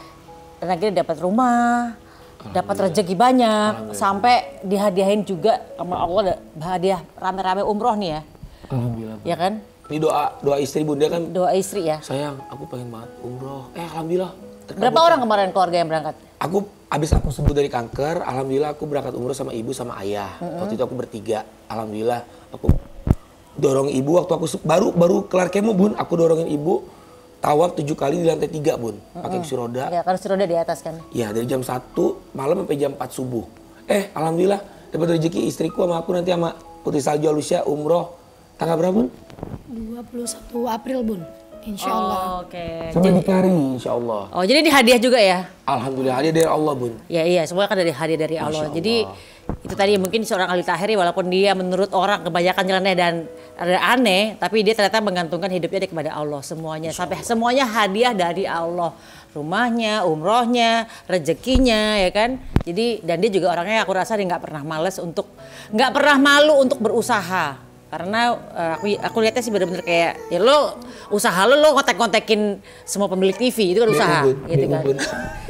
Dan akhirnya dapat rumah, dapat rezeki banyak, sampai dihadiahin juga sama Allah ada hadiah rame-rame umroh nih ya. Alhamdulillah. Ya kan? Ini doa doa istri Bunda kan, Doa istri ya. sayang aku pengen banget umroh. Eh alhamdulillah. terkabul. Berapa orang kemarin keluarga yang berangkat? Aku abis aku sembuh dari kanker, alhamdulillah aku berangkat umroh sama ibu sama ayah. Waktu itu aku bertiga, alhamdulillah aku dorong ibu waktu aku se- baru baru kelar kemo Bun, aku dorongin ibu tawaf tujuh kali di lantai tiga Bun, pakai kursi roda. Ya kan roda di atas kan. Ya dari jam satu malam sampai jam empat subuh. Eh alhamdulillah dapat rezeki istriku sama aku nanti sama Putri Salju Alusia umroh tanggal berapa Bun? dua puluh satu April Bun, insya Allah. Oke. Sama dikari insya Allah. Oh jadi ini hadiah juga ya? Alhamdulillah hadiah dari Allah Bun. Ya iya, semua kan dari hadiah dari Allah. Masya Jadi Allah. itu tadi mungkin seorang Aldi Taher walaupun dia menurut orang kebanyakan jalannya dan ada aneh, tapi dia ternyata menggantungkan hidupnya kepada Allah semuanya. Sampai semuanya hadiah dari Allah. Rumahnya, umrohnya, rezekinya ya kan. Jadi dan dia juga orangnya aku rasa dia nggak pernah males untuk nggak pernah malu untuk berusaha. Karena uh, aku aku lihatnya sih benar-benar kayak ya lo usaha lo lo kontak-kontakin semua pemilik T V itu kan usaha Bun, gitu Bun, kan. Bun.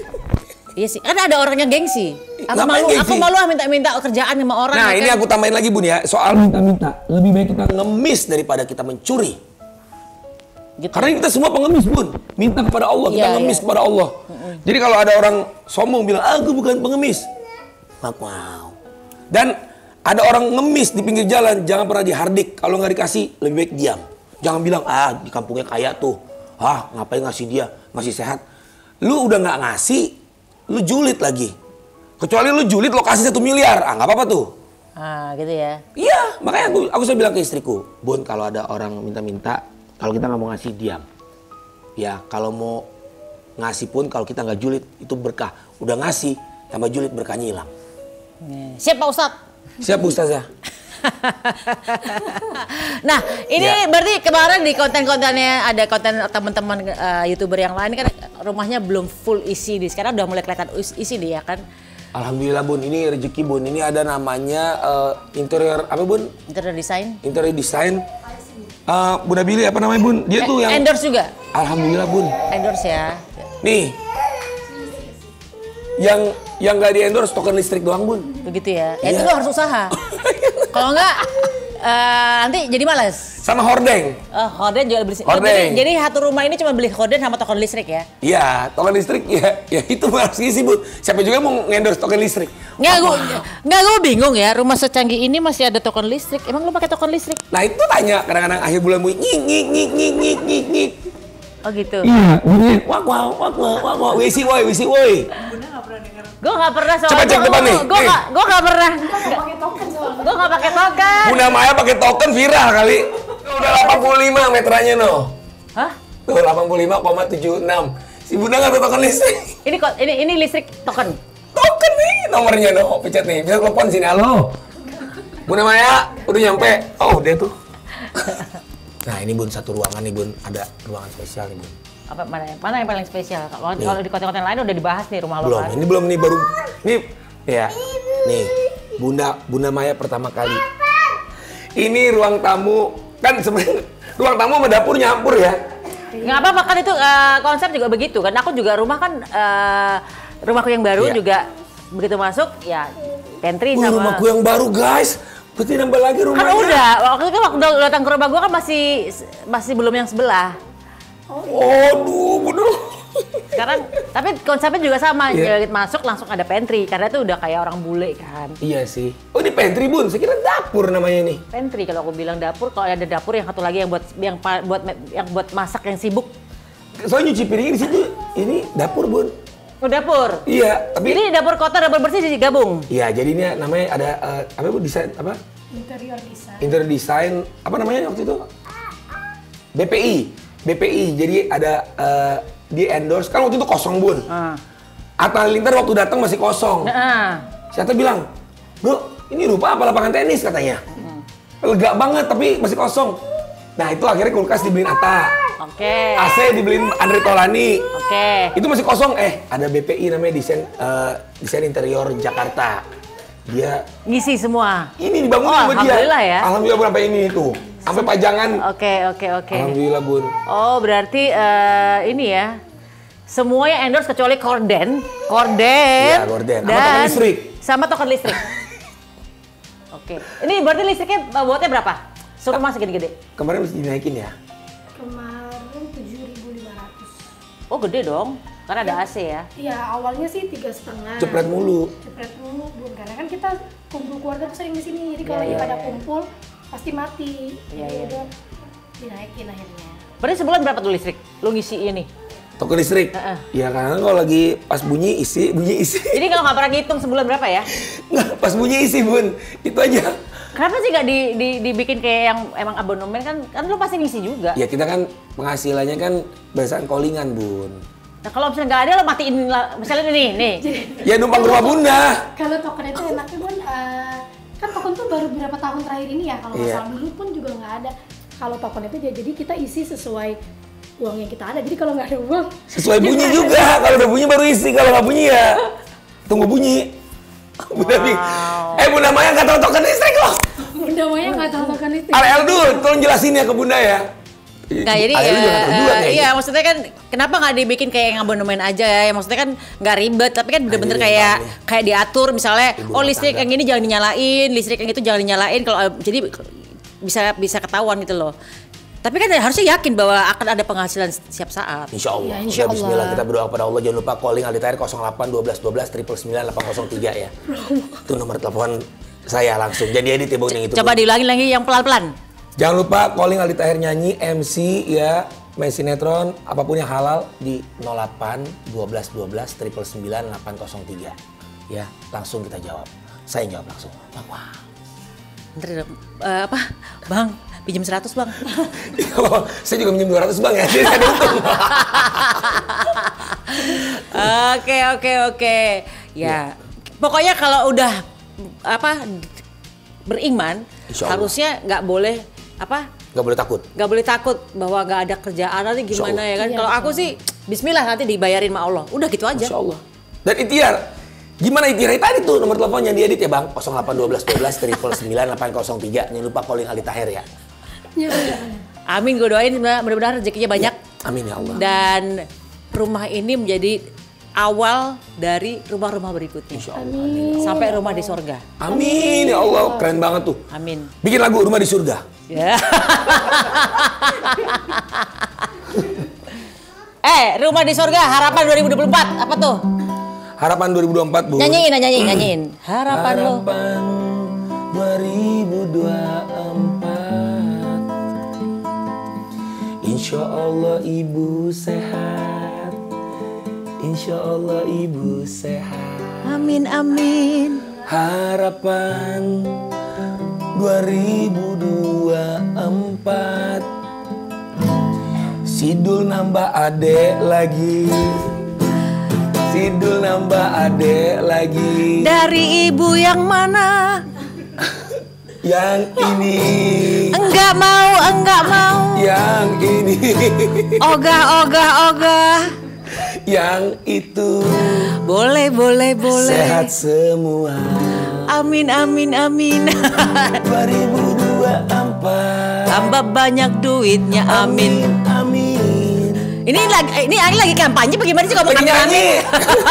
Iya sih, kan ada orang yang gengsi. Aku Ngapain malu, gengsi? aku malu ah minta-minta kerjaan sama orang. Nah ya ini kan? aku tambahin lagi Bun ya, soal Minta-minta, lebih baik kita ngemis daripada kita mencuri. Gitu. Karena kita semua pengemis Bun, minta kepada Allah, kita Iya, ngemis iya. kepada Allah. Jadi kalau ada orang sombong bilang, aku bukan pengemis. Aku mau. Dan ada orang ngemis di pinggir jalan, jangan pernah dihardik. Kalau nggak dikasih, lebih baik diam. Jangan bilang, ah di kampungnya kaya tuh. Ah ngapain ngasih dia, masih sehat. Lu udah nggak ngasih, lu julid lagi. Kecuali lu julid, lo kasih satu miliar. Ah nggak apa-apa tuh. Ah gitu ya. Iya, makanya aku, aku selalu bilang ke istriku, Bun kalau ada orang minta-minta, kalau kita nggak mau ngasih, diam. Ya kalau mau ngasih pun, kalau kita nggak julid, itu berkah. Udah ngasih, tambah julid, berkahnya hilang. Siap Pak Ustadz. Siap Ustazah. Nah, ini Ya. berarti kemarin di konten-kontennya ada konten teman-teman uh, YouTuber yang lain kan rumahnya belum full isi di sekarang udah mulai kelihatan is- isi nih ya kan. Alhamdulillah Bun, ini rezeki Bun. Ini ada namanya uh, interior apa Bun? Interior design. Interior design. Uh, Bun Nabili apa namanya Bun? Dia tuh yang Endorse juga. Alhamdulillah Bun. Endorse ya. Nih. Yang yang nggak di endorse token listrik doang Bun. Begitu ya. Ya Iya. itu lo harus usaha. Kalau enggak uh, nanti jadi malas. Sama hordeng. Oh, horden juga beli. Oh, Horden. jadi, jadi satu rumah ini cuma beli horden sama token listrik ya? Iya, token listrik ya, ya itu harus ngisi Bun. Siapa juga mau ngendorse token listrik? Nggak, gue nggak gue bingung ya. Rumah secanggih ini masih ada token listrik. Emang lu pakai token listrik? Nah itu tanya kadang-kadang akhir bulan bunyi nyik nyik nyik nyik nyik nyik nyik. Oh gitu. Iya, bunyi. Wak wak wak wak wak wak. Wisi woi wisi woi. Gue nggak pernah soalnya. Coba cek depan nih. Gue Nih. nggak, gue nggak pernah. pakai token soalnya. Gue nggak pakai token. Bunda Maya pakai token viral kali. Udah delapan puluh lima meterannya no. Hah? Tuh delapan puluh lima koma tujuh enam. Si Bunda nggak ada token listrik. Ini kok ini ini listrik token. Token nih nomornya no. Pencet nih. Bisa telepon sini. Halo. Bunda Maya udah nyampe. Oh udah tuh. Nah ini Bun satu ruangan nih Bun. Ada ruangan spesial nih Bun. Apa mana mana yang paling spesial? Kalau Nih. kalau di konten-konten lain udah dibahas nih rumah lo Belum. kan. Ini belum nih baru. Nih ya. Nih Bunda Bunda Maya pertama kali. Ini ruang tamu kan sebenarnya ruang tamu sama dapur nyampur ya. Nggak apa-apa kan itu eh, konsep juga begitu kan. Aku juga rumah kan eh, rumahku yang baru Iya. juga begitu masuk ya pantry Wih, sama. rumahku yang baru guys. Berarti nambah lagi Kan rumahnya. udah, waktu itu waktu datang ke rumah gua kan masih masih belum yang sebelah. Aduh, bener. Sekarang tapi konsepnya juga sama, Iya. yeah. Masuk langsung ada pantry karena itu udah kayak orang bule kan. Iya sih. Oh ini pantry Bun, saya kira dapur namanya ini. Pantry kalau aku bilang dapur, kalau ada dapur yang satu lagi yang buat yang pa- buat yang buat masak yang sibuk. Soalnya nyuci piringnya di situ, ini dapur Bun. Oh dapur. Iya, tapi Jadi dapur kotor, dapur bersih digabung. iya jadinya namanya ada eh, apa Bu desain apa? Interior design. Interior design apa namanya waktu itu? B P I. B P I. Jadi ada eh, di endorse kan waktu itu kosong Bun. Ah. Atta Halilintar waktu datang masih kosong. Nah, Saya bilang, bro, ini rupa apa lapangan tenis katanya. Lega banget tapi masih kosong. Nah itu akhirnya kulkas dibeliin Atta. oke. A C dibeliin Andre Tolani. Oke. Itu masih kosong. Eh ada B P I namanya desain eh, desain interior Jakarta. Dia Ngisi semua. ini dibangun Oh, sama dia. alhamdulillah ya. Alhamdulillah Bun, sampai ini tuh. Sampai pajangan. Oke, oke, oke. Alhamdulillah Bun. Oh, berarti eh, ini ya. Semua yang endorse kecuali korden, korden, Iya, korden. Sama dan token listrik. sama token listrik. Oke. Ini berarti listriknya buatnya berapa? Serumah segini gede. Kemarin mesti dinaikin ya. Kemarin tujuh ribu lima ratus. Oh, gede dong. Karena ada A C ya. Iya, awalnya sih tiga setengah. Cepret mulu. Cepret dulu, Bun. Karena kan kita kumpul keluarga tuh sering di sini. Jadi kalau Iya, lagi iya, pada iya. kumpul pasti mati. Iya, Jadi iya. udah dinaikin akhirnya. Berarti sebulan berapa tuh listrik? Lu ngisi ini. Token listrik. Heeh. Ya karena kalau lagi pas bunyi isi, bunyi isi. Jadi kalau nggak pernah ngitung sebulan berapa ya? Nggak, pas bunyi isi Bun. Itu aja. Kenapa sih nggak di, di, dibikin kayak yang emang abonemen kan? Kan lu pasti ngisi juga. Ya kita kan penghasilannya kan berdasarkan callingan Bun. Nah kalau misalnya nggak ada lo matiin lah. Misalnya nih, nih. Ya numpang ke rumah Bunda. Kalau token itu enaknya Bun, eh, kan token tuh baru beberapa tahun terakhir ini ya. Kalau nggak Iya. salah dulu pun juga nggak ada. Kalau token itu ya, jadi kita isi sesuai uang yang kita ada. Jadi kalau nggak ada uang, Sesuai bunyi juga. Kalau udah bunyi baru isi. Kalau nggak bunyi ya tunggu bunyi. Bunda Bing. Eh Bunda Maya nggak tahu token listrik loh. Bunda Maya nggak tahu token itu. R L dulu, tolong jelasin ya ke Bunda ya. Nah jadi Ayah lu juga nggak tahu juga eh, kayaknya. iya maksudnya kan kenapa nggak dibikin kayak yang abonemen aja ya? Yang maksudnya kan nggak ribet tapi kan bener-bener Nah, ini kayak yang paling. kayak diatur misalnya Ibu oh rumah listrik tangga. yang ini jangan dinyalain, listrik yang itu jangan dinyalain kalau eh, jadi bisa bisa ketahuan gitu loh. Tapi kan harusnya yakin bahwa akan ada penghasilan setiap saat. Insya Allah. Ya, insya Udah, Bismillah Allah. kita berdoa kepada Allah. Jangan lupa calling Aldi Tahir nol delapan satu dua satu dua sembilan sembilan delapan nol tiga ya. Itu nomor telepon Saya langsung. Jadi edit ya Bun yang itu. Coba Bun. diulangi lagi yang pelan-pelan. Jangan lupa calling Aldi Taher nyanyi, M C ya, main sinetron, apapun yang halal di nol delapan satu dua satu dua sembilan sembilan delapan nol tiga. Ya, langsung kita jawab. Saya jawab langsung. Wah. Bentar, uh, apa? Bang, pinjam seratus bang. Saya juga pinjam dua ratus bang ya. Jadi saya untung. Oke, oke, oke. Ya, pokoknya kalau udah apa beriman, Insya Allah. harusnya nggak boleh apa? Gak boleh takut. Nggak boleh takut bahwa nggak ada kerjaan nanti gimana Insya ya kan? Iya, Kalau aku sih, Bismillah nanti dibayarin sama Allah. Udah gitu aja. Insya Allah. Dan ikhtiar. Gimana ikhtiar tadi tuh nomor teleponnya diedit ya bang? nol delapan satu dua dua sembilan sembilan delapan nol tiga. Jangan lupa calling Aldi Taher ya. Amin, gue doain mudah-mudahan rezekinya banyak. Amin ya Allah. Dan rumah ini menjadi awal dari rumah-rumah berikutnya. Insya Allah. Amin. Sampai rumah di sorga. Amin ya Allah. Keren banget tuh. Amin. Bikin lagu Rumah di Surga. Ya. eh, rumah di sorga harapan dua ribu dua puluh empat apa tuh? Harapan dua ribu dua puluh empat Bu. Nyanyiin, nyanyiin, nyanyiin. Harapan lo. Harapan dua ribu dua puluh empat. Insya Allah ibu sehat. Insya Allah ibu sehat. Amin, amin. Harapan dua ribu dua puluh empat. Sidul nambah adek lagi. Sidul nambah adek lagi. Dari ibu yang mana? Yang ini. Enggak mau, enggak mau. Yang ini. Ogah, ogah, ogah. Yang itu. Boleh, boleh, boleh. Sehat semua. Amin, amin, amin. dua ribu dua puluh empat. Tambah banyak duitnya, amin. Amin. Ini lagi, ini Ari lagi kampanye bagaimana sih ngomong Lagi amin, nyanyi. amin?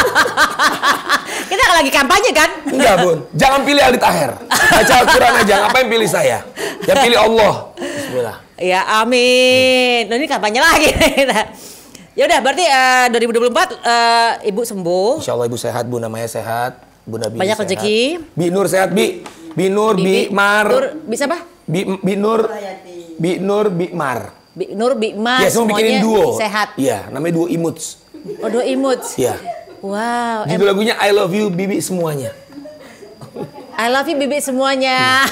Kita lagi kampanye kan? Enggak Bun, jangan pilih Aldi Taher. Baca Al-Quran aja, ngapain pilih saya? Ya pilih Allah. Bismillah. Ya amin. Nah, ini kampanye lagi. Ya udah berarti uh, dua ribu dua puluh empat uh, Ibu sembuh. Insya Allah ibu sehat, Bu namanya sehat. Bunda Bi Banyak sehat. rezeki. Bi Nur sehat, Bi. Bi Nur, Bi, Mar. Nur, bisa apa? Bi, Bi Nur, Bi Nur, Bi Mar. Bi, Nur, Bi, Mas, Ya, semua bikinin semuanya duo. sehat. Iya, namanya duo imuts. Oh, dua imut. Iya. Wow. Judul lagunya I Love You Bibi semuanya. I love you Bibi semuanya.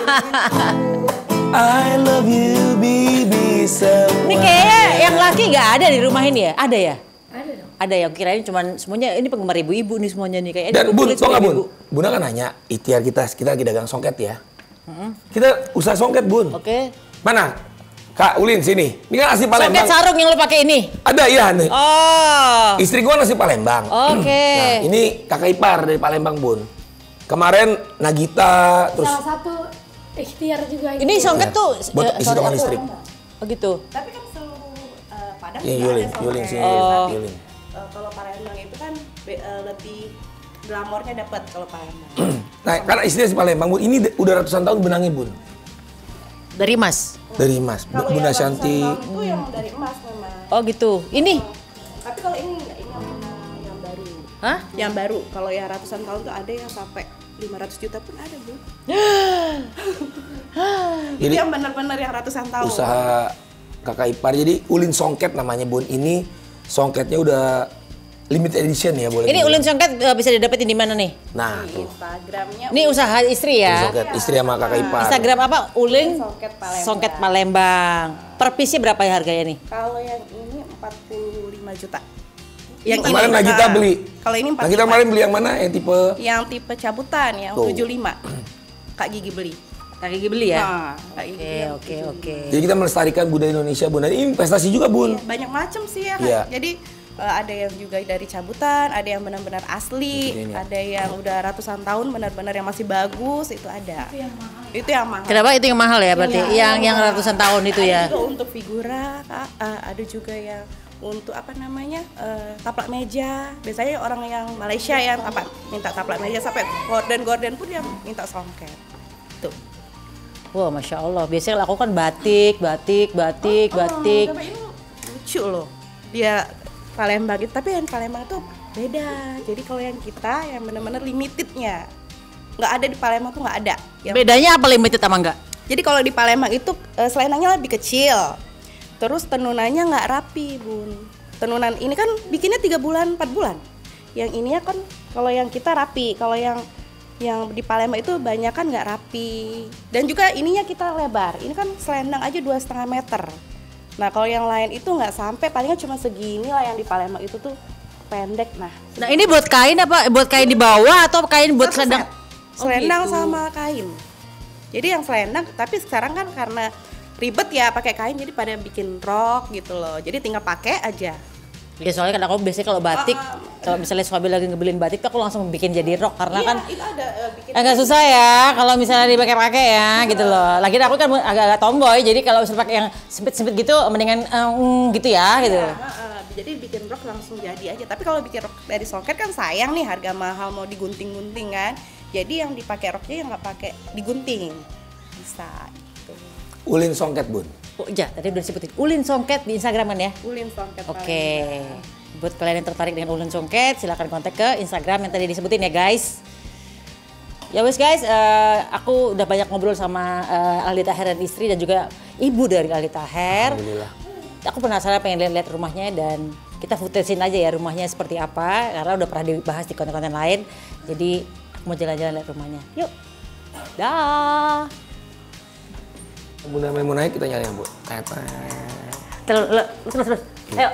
I love you Bibi semuanya. Ini kayaknya yang laki nggak ada di rumah ini ya? Ada ya? Ada dong. Ada yang kirain cuman semuanya ini penggemar ibu-ibu nih semuanya nih kayak Dan Bun, tau gak Bun? Bunda kan nanya, ikhtiar kita, kita lagi dagang songket ya. Kita usaha songket Bun. Oke. Mana? Kak Ulin sini. Ini kan nasi Palembang. Songket sarung yang lo pakai ini. Ada ya nih. Oh. Istri gua nasi Palembang. Oke. Nah, ini kakak ipar dari Palembang Bun. Kemarin Nagita terus Salah satu ikhtiar juga Ini songket tuh buat eh, isi sorry, token aku- listrik. Oh gitu. Tapi kan seluruh uh, Padang Ini juga Yulin, ada Yulin songket. sini, Oh. Yulin. Uh, kalau Palembang itu kan be- uh, lebih glamornya dapat kalau Palembang. Nah, karena istrinya si Palembang Bun, ini de- udah ratusan tahun benangnya Bun. Dari Mas. Dari Mas, Bu- Kalau Bunda yang ratusan Shanti. tahun itu yang dari emas memang. Oh gitu. Ini. Tapi kalau ini enggak, ini yang, yang baru. Hah? Yang baru. Kalau yang ratusan tahun tuh ada yang sampai lima ratus juta pun ada, Bu. Itu Jadi yang benar-benar yang ratusan tahun. usaha kakak ipar, jadi Ulin Songket namanya Bun. Ini songketnya udah limited edition ya boleh. Ini dibilang. ulin songket eh, bisa didapetin di mana nih? Nah, Di tuh. Instagramnya Ini usaha istri Ulin ya. Songket istri sama kakak ipar. Instagram apa? Ulin Songket Palembang. Songket Palembang. Per piece berapa ya harganya nih? kalau yang ini empat puluh lima juta. Kemarin Nagita beli. Kalau ini empat Nagita kemarin beli yang mana? Yang tipe yang tipe cabutan yang Tuh. tujuh puluh lima. Kak Gigi beli. Kak Gigi beli ya? Nah, Kak Gigi Oke, yang oke, tujuh puluh lima. oke. Jadi kita melestarikan budaya Indonesia Bun. Dan ini investasi juga Bun. Banyak macam sih ya. Kak. Iya. Jadi eh, ada yang juga dari cabutan, ada yang benar-benar asli, Ini, ini. ada yang udah ratusan tahun benar-benar yang masih bagus, itu ada. Itu yang mahal. Itu yang mahal. Kenapa itu yang mahal ya berarti? Yang yang ratusan tahun itu ya. Ada juga untuk figura, Kak. Eh, ada juga yang untuk apa namanya eh, taplak meja. Biasanya orang yang Malaysia yang apa minta taplak meja sampai gorden-gorden pun yang minta songket. Tuh. Wah, masya Allah. Biasanya lakukan batik, batik, batik, batik. Oh, tapi ini lucu loh. Dia Palembang itu, tapi yang Palembang itu beda. Jadi kalau yang kita yang benar-benar limitednya. nggak ada di Palembang tuh nggak ada. Yang Bedanya apa limited sama enggak? Jadi kalau di Palembang itu uh, selendangnya lebih kecil, terus tenunannya nggak rapi, Bun. Tenunan ini kan bikinnya tiga bulan, empat bulan. Yang ininya kan kalau yang kita rapi, kalau yang yang di Palembang itu banyak kan nggak rapi. Dan juga ininya kita lebar. Ini kan selendang aja dua setengah meter. Nah kalau yang lain itu nggak sampai, palingnya cuma segini lah yang di Palembang itu tuh pendek. Nah, Nah ini buat kain apa? Buat kain di bawah atau kain buat satu selendang? set. Selendang gitu. sama kain. Jadi yang selendang, tapi sekarang kan karena ribet ya pakai kain, jadi pada bikin rok gitu loh. Jadi tinggal pakai aja. Ya soalnya kan aku biasanya kalau batik, Ah, ah. kalau misalnya suami lagi ngebelin batik tuh aku langsung bikin jadi rok karena Iya, kan itu ada uh, bikin agak susah ya kalau misalnya dipakai-pakai ya gitu loh. Lagi aku kan agak-agak tomboy, jadi kalau misalnya pakai yang sempit-sempit gitu mendingan um, gitu ya gitu. Ya, uh, jadi bikin rok langsung jadi aja. Tapi kalau bikin rok dari songket kan sayang nih, harga mahal mau digunting-gunting kan. Jadi yang dipakai roknya yang nggak pakai digunting bisa. Gitu. Ulin songket, Bun. Oh iya, tadi udah disebutin Ulin Songket di Instagram kan ya? Ulin songket. Oke. Buat kalian yang tertarik dengan Ulin Songket, silakan kontak ke Instagram yang tadi disebutin ya guys. Ya wes guys, uh, aku udah banyak ngobrol sama uh, Aldi Taher dan istri dan juga ibu dari Aldi Taher. Alhamdulillah. Aku penasaran pengen lihat-lihat rumahnya dan kita footage-in aja ya rumahnya seperti apa karena udah pernah dibahas di konten-konten lain. Jadi aku mau jalan-jalan lihat rumahnya. Yuk. Dah. Bunda Maimunah kita nyari yang Bu. Tetet. Terus terus terus. Ayo.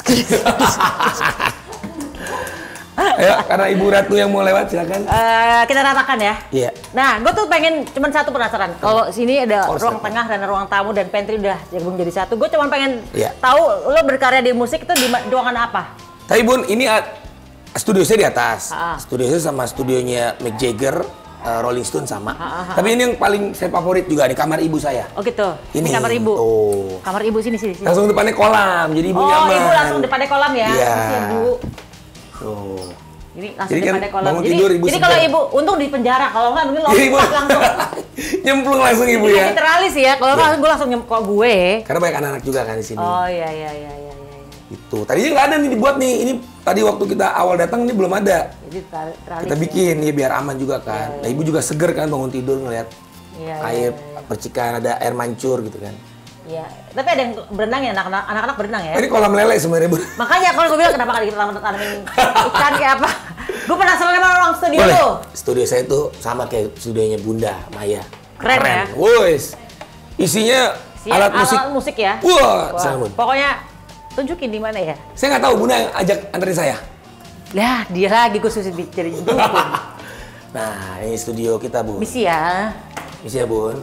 Ayo, karena Ibu Ratu yang mau lewat silakan. Uh, kita ratakan ya. Iya. Nah, gue tuh pengen cuman satu penasaran. Kalau sini ada Oh, ruang silakan. tengah dan ruang tamu dan pantry udah gabung jadi satu. Gue cuman pengen Iya. tahu lo berkarya di musik itu di ma- ruangan apa? Tapi Bun, ini a- studio saya di atas. Ah. Studio saya sama studionya Mick Jagger, uh, Rolling Stone sama. Ah, ah, ah. Tapi ini yang paling saya favorit juga di kamar ibu saya. Oh gitu. Ini. kamar ibu. Tuh. Kamar ibu sini sini. sini. Langsung depannya kolam, jadi ibu Oh, nyaman. ibu langsung depannya kolam ya. Iya. Makasih ya, Bu. Tuh. Ini langsung Jadi kan depannya kolam. bangun Jadi, tidur, ibu jadi kalau segar. ibu untung di penjara, kalau enggak mungkin Iya, ibu. lompat langsung. Nyemplung langsung ibu Ini ya. literalis ya. Kalau Iya. enggak gue langsung nyemplung gue. Karena banyak anak-anak juga kan di sini. Oh iya iya iya iya iya. Itu. Tadinya nggak ada nih dibuat nih. Ini tadi waktu kita awal datang ini belum ada. Jadi ter- teralis. Kita ya. bikin ya biar aman juga kan. Nah, ibu juga seger kan bangun tidur ngeliat Iya, air iya, percikan, ada air mancur gitu kan. Iya. Tapi ada yang berenang ya anak-anak anak-anak berenang ya. Ini kolam lele sebenarnya, Bu. Makanya kalau gue bilang kenapa kali kita tanamin ikan kayak apa? Gue penasaran sama ruang studio Boleh. lo. Studio saya tuh sama kayak studionya Bunda Maya. Keren ya? Wes. Isinya Siap, alat musik. alat musik ya. Wah, Wah, sama, Bun. pokoknya tunjukin di mana ya. Saya nggak tahu Bunda yang ajak anterin saya. Lah, dia lagi gue susah bicara dukun. Nah, ini studio kita, Bu. Misi ya. Misi ya, Bun.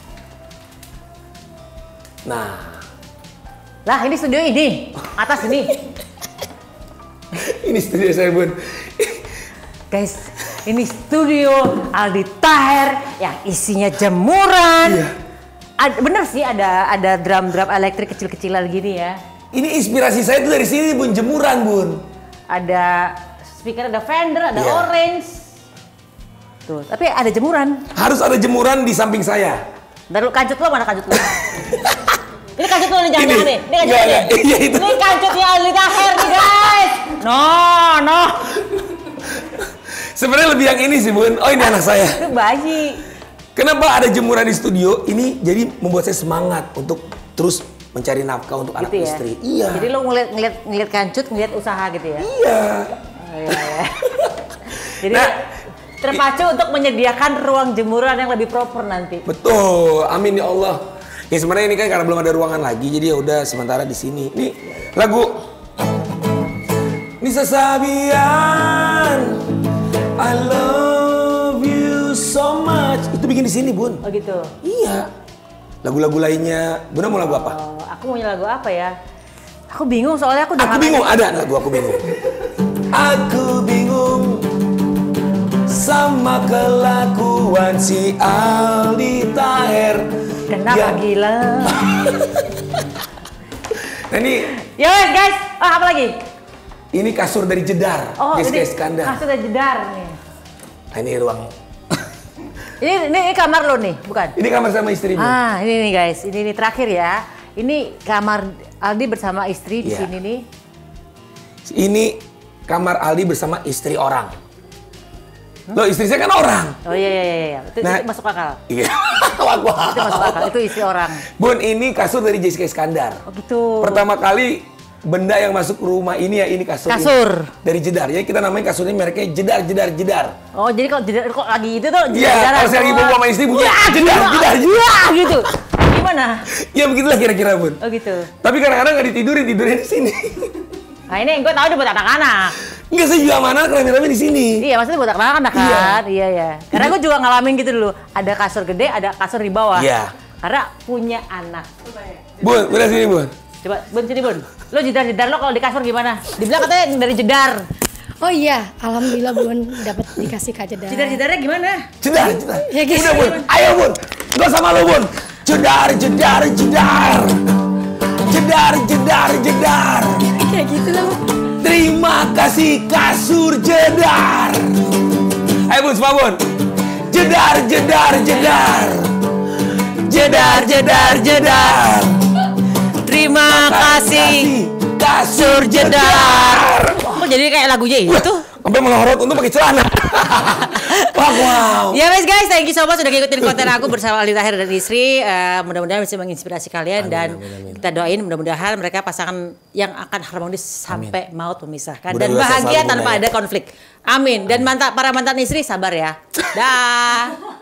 Nah, Lah, ini studio ini. Atas ini. ini studio saya, Bun. Guys, ini studio Aldi Taher yang isinya jemuran. Iya. Ad- bener sih ada ada drum-drum elektrik kecil-kecilan gini ya. Ini inspirasi saya tuh dari sini, Bun. Jemuran, Bun. Ada speaker, ada Fender, ada Iya. Orange. Tuh, tapi ada jemuran. Harus ada jemuran di samping saya. Ntar lu kancut lo mana kancut lo? Ini kancut lo nih jangan Ini. jangan nih. Ini kancut Nggak, lo nih. nggak. Iya, itu. Ini kancutnya Aldi Taher nih guys. No, no. Sebenarnya lebih yang ini sih, Bun. Oh, ini anak saya. Itu bayi. Kenapa ada jemuran di studio? Ini jadi membuat saya semangat untuk terus mencari nafkah untuk anak Gitu ya. istri. Iya. Jadi lo ngeliat ngeliat ngeliat kancut, ngeliat usaha gitu ya. Iya. Oh, iya, iya. Jadi Nah, terpacu untuk menyediakan ruang jemuran yang lebih proper nanti. Betul. Amin ya Allah. Ya sebenarnya ini kan karena belum ada ruangan lagi, jadi ya udah sementara di sini. Nih lagu Nisa Sabian, I love you so much. Itu bikin di sini, Bun. Oh gitu. Iya. Lagu-lagu lainnya, Bunda mau lagu apa? Oh, aku mau lagu apa ya? Aku bingung soalnya aku udah Aku nggak- bingung, ada lagu aku bingung. Aku bingung sama kelakuan si Aldi Taher. Kenapa Ya. gila? Nah ini, Ya wes, guys, oh, apa lagi? ini kasur dari Jedar, Oh, Jessica ini Iskandar. kasur dan jedar nih. Nah ini ruang, Ini, ini, ini kamar lo nih, bukan? ini kamar sama istrimu. Ah, ini nih guys, ini nih terakhir ya. Ini kamar Aldi bersama istri di Iya. sini nih. Ini kamar Aldi bersama istri orang. Loh istri saya kan orang. Oh iya iya iya, iya. Itu, Nah. itu masuk akal. Iya. Wah, wah. Itu masuk akal. Itu istri orang. Bun, ini kasur dari Jessica Iskandar. Oh gitu. Pertama kali benda yang masuk ke rumah ini ya ini kasur. Kasur. Ini. Dari Jedar. Ya kita namanya kasurnya mereknya Jedar, Jedar, Jedar. Oh jadi kalau jedar kok lagi itu tuh Iya, kalau saya lagi bobo sama istri bunyi Jedar, Jedar, Jedar gitu. Gimana? Ya begitulah kira-kira Bun. Oh gitu. Tapi kadang-kadang nggak ditidurin, tidurnya di sini. Nah ini yang gue tahu udah buat anak-anak. Enggak, saya juga mana rame-rame di sini. Iya maksudnya buat anak-anak kan? Iya iya. Karena gue juga ngalamin gitu dulu. Ada kasur gede, ada kasur di bawah. Iya. Karena punya anak. Bun, udah sini Bun. Coba Bun sini Bun. Lo jedar-jedar lo kalau di kasur gimana? Dibilang katanya dari jedar. Oh iya, alhamdulillah Bun dapat dikasih Kak Jedar. Jedar-jedarnya gimana? Jedar, Jedar. Ya, guys. Udah Bun, ayo Bun. Gak sama lo Bun. Jedar, Jedar, Jedar. Jedar, Jedar, Jedar. Kayak gitu lah Bun. Terima kasih kasur Jedar. Ayo Bun, semua Bun. Jedar, Jedar, Jedar. Jedar, Jedar, Jedar. Terima kasih kasur Jedar. Kok jadi kayak lagunya itu? Sampai melorot untuk pakai celana. Wah, wow. Ya guys guys, thank you so much sudah ngikutin konten aku bersama Ali Tahir dan istri. Uh, mudah-mudahan bisa menginspirasi kalian Amin, dan amin, amin. kita doain mudah-mudahan mereka pasangan yang akan harmonis sampai maut memisahkan Mudah dan dewasa bahagia selalu, tanpa Bunda, ya. ada konflik. Amin. Dan mantan para mantan istri sabar ya. Dah.